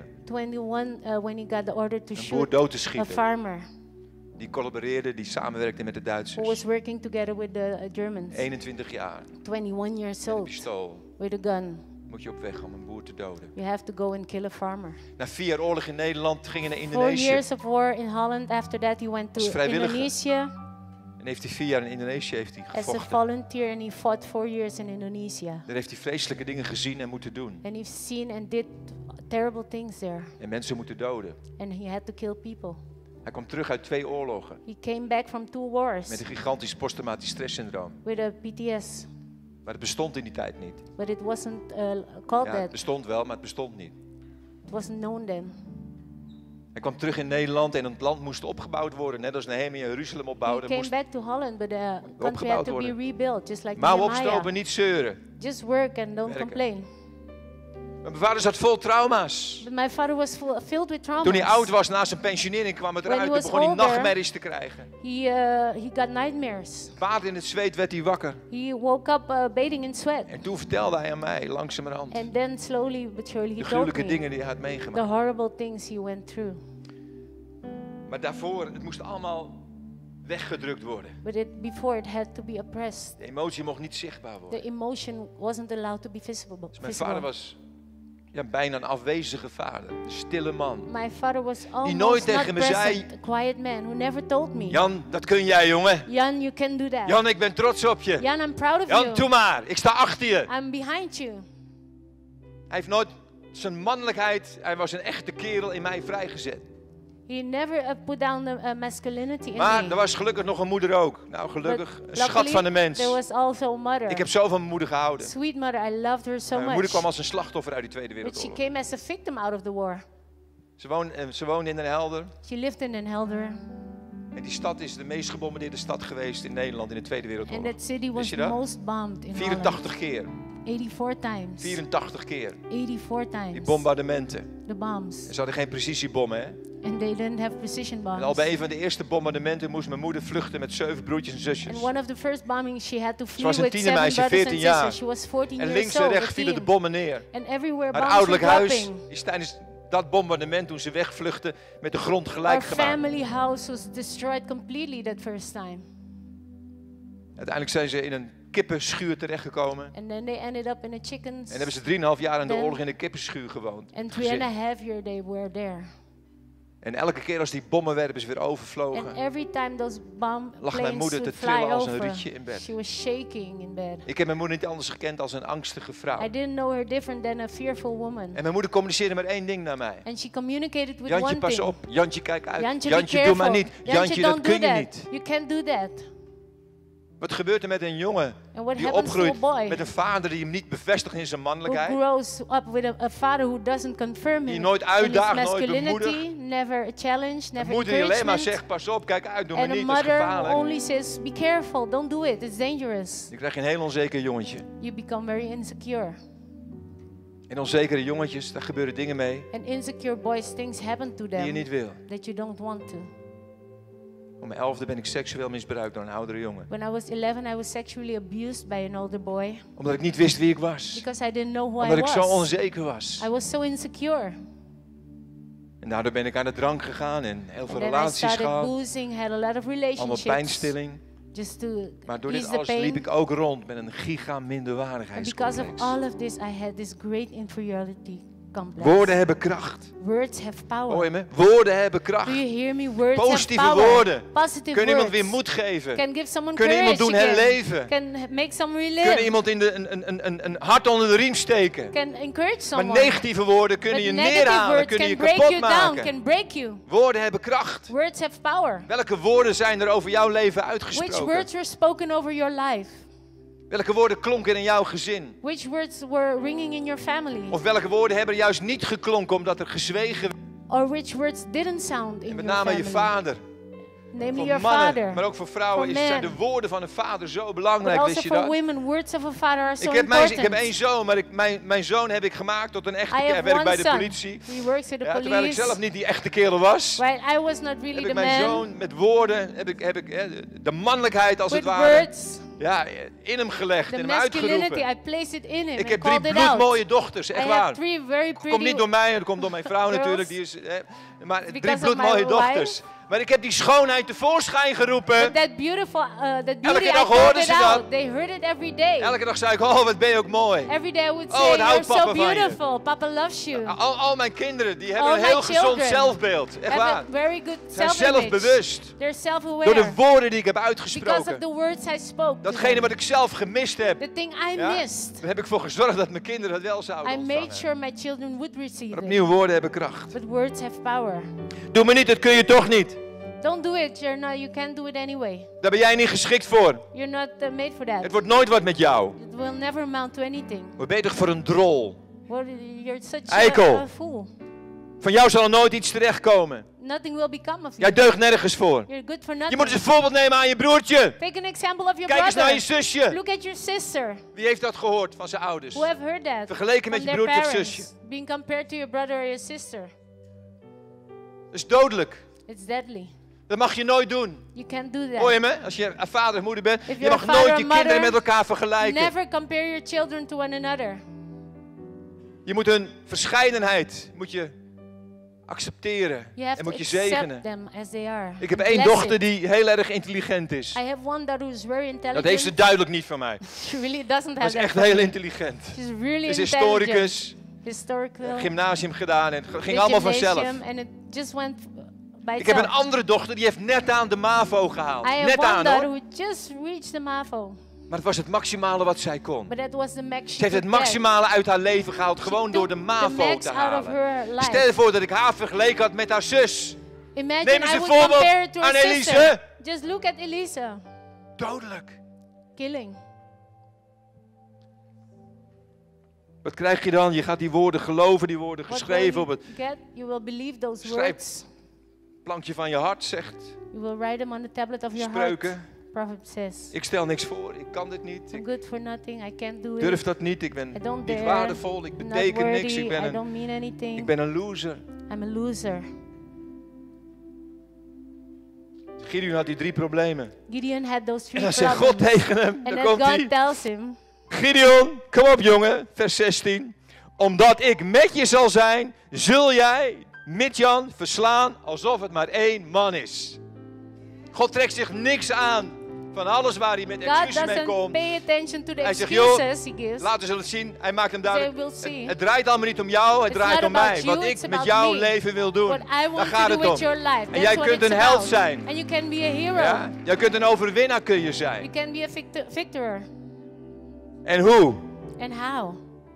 21 when he got the order to Een boer shoot dood te a schieten. farmer Die collaboreerde, die samenwerkte met de who was Duitsers. working together with the Germans. 21 jaar, 21 years met een old pistool. with a gun. Moet je op weg om een boer te doden. You have to go and kill a farmer. Na 4 jaar oorlog in Nederland ging hij naar 4 Indonesië. years of war in Holland. After that, he went Als to vrijwilliger. Indonesia En heeft hij 4 jaar in Indonesië heeft hij as a gevochten. volunteer, and he fought 4 years in Indonesia. Daar heeft hij vreselijke dingen gezien en moeten doen. And he's seen and did terrible things there. En mensen moeten doden. And he had to kill people. Hij kwam terug uit 2 oorlogen. He came back from 2 Met wars een gigantisch posttraumatisch stresssyndroom. with a PTS. Maar het bestond in die tijd niet. But it wasn't called Ja, het that. bestond wel, maar het bestond niet. It wasn't known then. Hij kwam terug in Nederland en het land moest opgebouwd worden. Net als Nehemia Jeruzalem He opbouwde. came Moest back to Holland, but the country had opgebouwd to be worden. rebuilt, just like mouwen opstropen, Nehemiah. niet zeuren. Just work and don't Werken. complain. Maar mijn vader zat vol trauma's. But my father was filled with traumas. Toen hij oud was, na zijn pensionering, kwam het When he eruit. Toen was begon hij older, nachtmerries te krijgen. He got nightmares. Paard in het zweet werd hij wakker. He woke up bathing in sweat. En toen vertelde hij aan mij, langzamerhand, And then slowly but surely de he told gruwelijke me dingen die hij had the meegemaakt. horrible things he went through. Maar daarvoor, het moest allemaal weggedrukt worden. But before it had to be oppressed. De emotie mocht niet zichtbaar The worden. emotion wasn't allowed to be visible. Dus mijn vader was bijna een afwezige vader. Een stille man. My father was nooit almost not tegen me zei, present. A quiet man who never told me. Jan, dat kun jij, jongen. Jan, you can do that. Jan, ik ben trots op je. Jan, I'm proud of Jan, you. doe maar. Ik sta achter je. I'm behind you. Hij heeft nooit zijn mannelijkheid, hij was een echte kerel, in mij vrijgezet. He never put down the masculinity in Maar me. er was gelukkig nog een moeder ook. Nou, gelukkig. But Een schat luckily, van de mens. There was also a mother. Ik heb zo van mijn moeder gehouden. Sweet mother, I loved her so Mijn much. moeder kwam als een slachtoffer uit de Tweede But she Wereldoorlog. came as a victim out of the war. Ze woonde in Den Helder. She lived in Den Helder. En die stad is de meest gebombardeerde stad geweest in Nederland in de Tweede And Wereldoorlog. that city was Wist je the dat? most bombed in 84 keer. Holland. 84 times. 84 keer. 84 Die times. bombardementen. The bombs. En ze hadden geen precisiebommen, hè? And they didn't have precision En al bombs. bij een van de eerste bombardementen moest mijn moeder vluchten met 7 broertjes en zusjes. And one of the first bombings, she had to flee was een with 7 tienermeisje, brothers 14 and jaar. sisters. She was 14 En years links en old. rechts a vielen de teen. bommen neer. And everywhere Haar bombs were ouderlijk huis dropping. is tijdens dat bombardement, toen ze wegvluchten, met de grond gelijk Our gemaakt. family house was destroyed completely that first time. Uiteindelijk zijn ze in een kippenschuur terechtgekomen. And then they ended up in a chicken's. En hebben ze 3,5 jaar in de Then- oorlog in een kippenschuur gewoond. And gezin. 3.5 years they were there. En elke keer als die bommenwerpers weer overvlogen, And every time those bomb lag mijn planes moeder te would fly trillen als een over, rietje in bed. she was shaking in bed. Ik heb mijn moeder niet anders gekend als een angstige vrouw. I didn't know her different than a fearful woman. En mijn moeder communiceerde maar één ding naar mij. And she communicated with Jantje, one pas thing. op. Jantje, kijk uit. Jantje, Jantje, be doe maar careful. niet. Jantje, dat don't do kun je that. niet. You can't do that. Wat gebeurt er met een jongen And what die happens to a opgroeit boy met een vader die hem niet bevestigt in zijn who mannelijkheid? grows up with a father who doesn't confirm Die him nooit in his uitdaagt, nooit masculinity, bemoedigt. never a challenge, Een never moeder die alleen maar encouragement. zegt, pas op, kijk uit, doe maar And a niet, dat is mother who gevaarlijk. only says, be careful, don't do it, it's dangerous. Je krijgt een heel onzeker jongetje. You become very insecure. En onzekere jongetjes, daar gebeuren dingen mee And insecure boys, things happen to die je them niet wil. that you don't want to. Om mijn 11e ben ik seksueel misbruikt door een oudere jongen. When I was 11, I was sexually abused by an older boy Omdat ik niet wist wie ik was. because I didn't know who Omdat I ik zo was. onzeker was. I was so insecure. En daardoor ben ik aan de drank gegaan en heel veel And then I relaties started gehad. boozing, had a lot of Allemaal relationships pijnstilling. just to Maar door ease dit the alles liep pain. ik ook rond met een giga And minderwaardigheidscomplex. because of all of this, I had this great inferiority complex. Woorden hebben kracht. Words have power. Hoor je me? Woorden hebben kracht. Do you hear me? Words Positieve have power. woorden. Positive Kunnen iemand words weer moed geven. can give someone Kunnen courage iemand doen again. herleven. Can make someone relive. Kunnen iemand in een hart onder de riem steken. Can encourage Maar someone. negatieve woorden kunnen But je negative neerhalen, words kunnen je can break kapot you down, maken. can break you. Woorden hebben kracht. Words have power. Welke woorden zijn er over jouw leven Which uitgesproken? words were spoken over your life? Welke woorden klonken in jouw gezin? Which words were ringing in your family? Of welke woorden hebben er juist niet geklonken omdat er gezwegen werd? Or which words didn't sound in En met your name family? je vader. Namely Voor your mannen, father. maar ook voor vrouwen For zijn men. de woorden van een vader zo But belangrijk. also Wist je for dat? women, words of a father are so Ik heb important. één zoon, maar mijn zoon heb ik gemaakt tot een echte I kerel. have Hij werkt one bij de son. politie. He works at the Ja, police. terwijl ik zelf niet die echte kerel was. Right, I was not really Heb the ik mijn man. zoon met woorden, heb ik de mannelijkheid als With het ware, words, ja, in hem gelegd the en hem masculinity, uitgeroepen. I placed it in him Ik and heb called 3 it out. bloedmooie dochters, I echt have waar. 3 very Het komt pretty. niet door mij, het komt door mijn vrouw girls. natuurlijk. Die is, maar 3 Because of my bloedmooie dochters. wife. Maar ik heb die schoonheid tevoorschijn geroepen. But that beautiful, that beauty, Elke I dag called hoorden it ze out. dat. They heard it every day. Elke dag zei ik, oh wat ben je ook mooi. Every day I would Oh, say, wat you're houdt so papa van je. beautiful. Papa loves you. Al mijn kinderen, die hebben All een my heel gezond children zelfbeeld. Echt Have waar. a very good Zijn self-image. zelfbewust. They're self-aware. Door de woorden die ik heb Because of uitgesproken. the words I spoke. to Datgene them. wat ik zelf gemist heb. The thing I Ja, missed. daar heb ik voor gezorgd dat mijn kinderen het wel zouden I made ontvangen. sure my children would receive Maar it. opnieuw, woorden hebben kracht. But words have power. Doe me niet, dat kun je toch niet. Don't do it. You can't do it anyway. Daar ben jij niet geschikt voor. You're not made for that. Het wordt nooit wat met jou. It will never amount to anything. Wat ben je toch voor een drol? You're such Eikel. a fool. Van jou zal er nooit iets terechtkomen. Nothing will become of Jij you. deugt nergens voor. You're good for Je nothing. moet eens een voorbeeld nemen aan je broertje. Take an example of your Kijk eens naar je brother. zusje. Look at your sister. Wie heeft dat gehoord van zijn ouders? Who have heard that? Vergeleken met from je their broertje of parents. zusje. Being compared to your brother or your sister. Dat is dodelijk. It's deadly. Dat mag je nooit doen. You can't do that. Hoor je me? Als je een vader of moeder bent, If je you're mag a father nooit or je mother, kinderen met elkaar vergelijken. Never compare your children to one another. Je moet hun verscheidenheid moet je accepteren You have en to moet je accept zegenen. them as they are. Ik heb Bless één dochter it. die heel erg intelligent is. I have one daughter who's very intelligent. Dat heeft ze duidelijk niet van mij. She really doesn't Ze have is that. echt from heel me. intelligent. She's really Ze is intelligent. historicus, Historical. gymnasium gedaan en het ging the allemaal vanzelf. gymnasium, and it just went by Ik heb een itself. andere dochter die heeft net aan de MAVO gehaald. I have Net one aan daughter hoor. who just reached the MAVO. Maar het was het maximale wat zij kon. But that was the max Ze heeft het could get. maximale uit haar leven gehaald gewoon door de The MAVO max te out of halen. her life. Stel je voor dat ik haar vergeleken had met haar zus. Imagine Neem eens I een would voorbeeld compare it to her aan sister. Elise. Just look at Elisa. Dodelijk. Killing. Wat krijg je dan? Je gaat die woorden geloven, die worden What geschreven op will het you get? You will believe those Schrijf- words. plankje van je hart, zegt You will write them on the tablet of your Spreuken. heart. Prophet says, Ik stel niks voor, ik kan dit niet, I'm ik good for nothing, I can't do durf it. dat niet, ik ben I don't niet dare. waardevol, ik I'm not beteken niks, worthy, ik I don't mean anything. ben een loser. I'm a loser. Gideon had die 3 problemen. Gideon had those En 3 dan zegt God problems. tegen hem, And dan then komt God hij. tells him, Gideon, kom op jongen, vers 16. Omdat ik met je zal zijn, zul jij Midjan verslaan alsof het maar 1 man is. God trekt zich niks aan van alles waar hij met God excuses mee doesn't komt. pay attention to the Hij zegt, joh, excuses he gives. laten we het zien. Hij maakt hem Say, duidelijk. we'll see. Het draait allemaal niet om jou, het It's draait not om about mij. you, Wat it's ik met about jouw me. leven wil doen. What I Daar want gaat to do het with your om. life. En That's jij what kunt it's een held about. zijn. And you can be a hero. Ja? Jij kunt een overwinnaar kun je You zijn. can be a victor. En hoe? And how?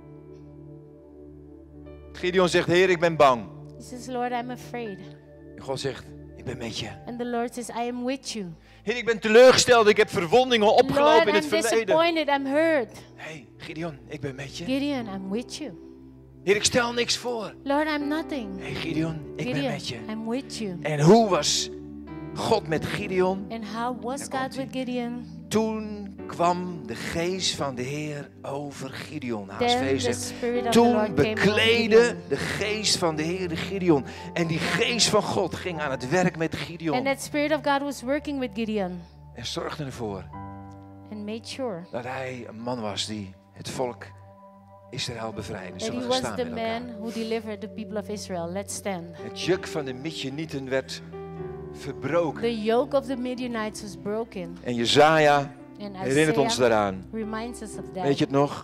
Gideon zegt, Heer, ik ben bang. He says, Lord, I'm afraid. En God zegt, ik ben met je. And the Lord says, I am with you. Heer, ik ben teleurgesteld. Ik heb verwondingen opgelopen Lord, in het I'm verleden. disappointed. I'm hurt. Hey, Gideon, ik ben met je. Gideon, I'm with you. Heer, ik stel niks voor. Lord, I'm nothing. Hey, Gideon, ik ben Gideon, met je. I'm with you. En hoe was God met Gideon? And how was Daar God komt with Gideon? Toen kwam de geest van de Heer over Gideon. Then HSV the zegt, Spirit of the Lord toen came over bekleedde Gideon. de geest van de Heer de Gideon. En die geest van God ging aan het werk met And Gideon. that Spirit of God was working with Gideon En zorgde ervoor and made sure dat hij een man was die het volk Israël bevrijdde. that Zullen he we was staan the met elkaar? man who delivered the people of Israel. Let's stand. Het juk van de Midjanieten werd verbroken. The yoke of the Midianites was broken. En Jesaja And herinnert ons Isaiah daaraan. reminds us of that. Weet je het nog?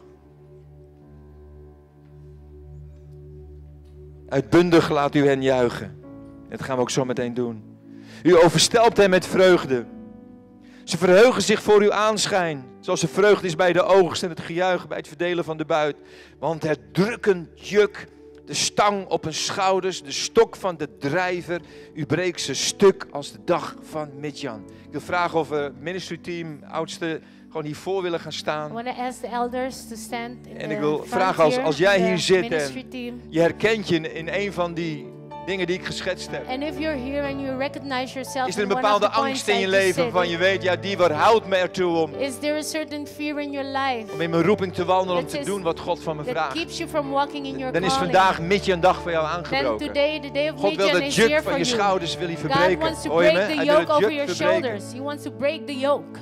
Uitbundig laat u hen juichen. Dat gaan we ook zo meteen doen. U overstelpt hen met vreugde. Ze verheugen zich voor uw aanschijn. Zoals de vreugde is bij de oogst en het gejuich bij het verdelen van de buit. Want het drukkend juk, de stang op hun schouders, de stok van de drijver. U breekt ze stuk als de dag van Midjan. Ik wil vragen of het ministry team, oudsten, gewoon hiervoor willen gaan I staan. want to ask the elders to stand in En the ik wil front vragen here, als jij the hier zit ministry en team. je herkent je in een van die dingen die ik geschetst heb. And if you're here and you recognize yourself Is er in een one of bepaalde the points angst in je I just leven said, waarvan je weet, ja, die weerhoudt me ertoe om is there a certain fear in your life in mijn roeping te wandelen, om that te is- doen wat God van me that vraagt? keeps you from walking in your Dan is calling? vandaag een dag voor jou Then aangebroken. today, the day of God wil Midian de is juk here van for je you. schouders wil hij God verbreken. wants to Hoor je me? break the Hij wil yoke het over juk your verbreken. shoulders. He wants to break the yoke.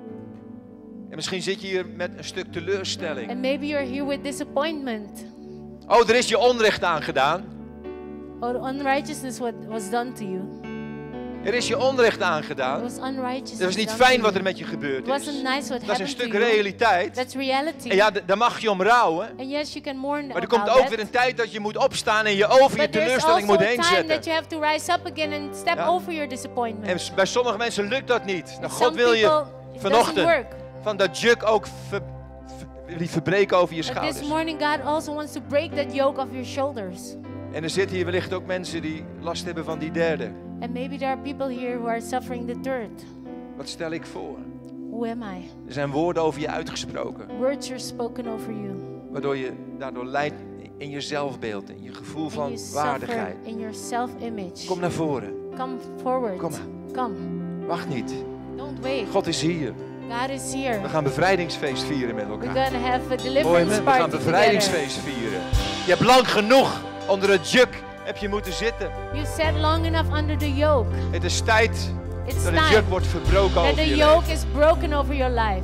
En misschien zit je hier met een stuk teleurstelling. And maybe you're here with disappointment. Oh, er is je onrecht aangedaan. Or unrighteousness was done to you. Er is je onrecht It aangedaan. was unrighteousness Het was niet done fijn to wat you. er met je gebeurd It wasn't is. nice what Dat is een happened stuk to you. realiteit. That's reality. En ja, daar mag je om rouwen. And yes, you can mourn Maar er about komt ook that. weer een tijd dat je moet opstaan en je over je But there's teleurstelling also moet a heen time zetten. that you have to rise up again and step Ja. over your disappointment. En bij sommige mensen lukt dat niet. Nou, And God some wil je people, it doesn't vanochtend work. van dat juk ook wil hij verbreken over je But schouders. this morning God also wants to break that yoke of your shoulders. En er zitten hier wellicht ook mensen die last hebben van die derde. And maybe there are people here who are suffering the third. Wat stel ik voor? Who am I? Er zijn woorden over je uitgesproken. Words are spoken over you. Waardoor je daardoor lijdt in je zelfbeeld, in je gevoel And van you suffer waardigheid. in your self-image. Kom naar voren. Come forward. Kom maar. Come. Wacht niet. Don't wait. God is hier. God is here. We gaan bevrijdingsfeest vieren met We're elkaar. gonna have a Hoor je deliverance me? We party gaan together. bevrijdingsfeest vieren. Je hebt lang genoeg onder het juk heb je moeten zitten. You sat long enough under the yoke. Het is tijd It's dat het time juk wordt verbroken that over the je yoke leven. is broken over your life.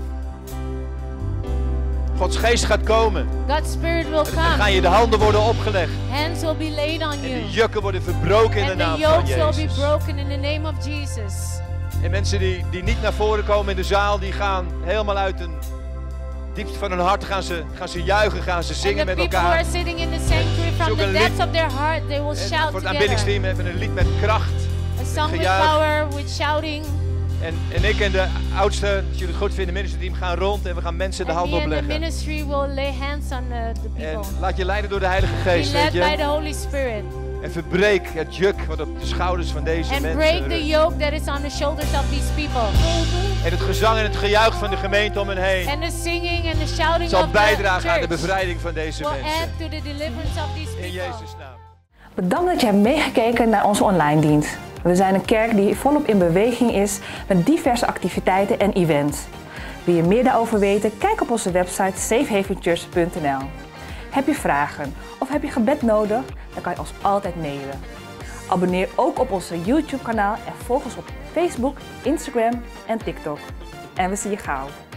Gods geest gaat komen. God's spirit will Dan gaan come. je de handen worden opgelegd. Hands will be laid on En you. de jukken worden verbroken in de And the naam van yokes will be Jezus. broken in the name of Jesus. En mensen die niet naar voren komen in de zaal, die gaan helemaal uit een diepste van hun hart gaan ze juichen, gaan ze zingen And the met people who are elkaar. sitting in the sanctuary from Zoek the een depths lied. of their heart, they will En shout voor het together. aanbiddingsteam hebben we een lied met kracht. A song with gejuich. power, with shouting. En ik en de oudste, als jullie het goed vinden, ministerteam gaan rond en we gaan mensen de And handen me and the opleggen. ministry will lay hands on the En people. laat je leiden door de Heilige Be Geest, weet led by je. the Holy Spirit. En verbreek het juk wat op de schouders van deze And mensen break the rust. yoke that is on the shoulders of these people. En het gezang en het gejuich van de gemeente om hen heen And the singing and the shouting zal of the bijdragen aan de church bevrijding van deze will mensen. add to the deliverance of these In people. Jezus' naam. Bedankt dat je hebt meegekeken naar onze online dienst. We zijn een kerk die volop in beweging is met diverse activiteiten en events. Wil je meer daarover weten? Kijk op onze website safehavenchurch.nl. Heb je vragen of heb je gebed nodig? Dan kan je ons altijd mailen. Abonneer ook op onze YouTube kanaal en volg ons op Facebook, Instagram en TikTok. En we zien je gauw.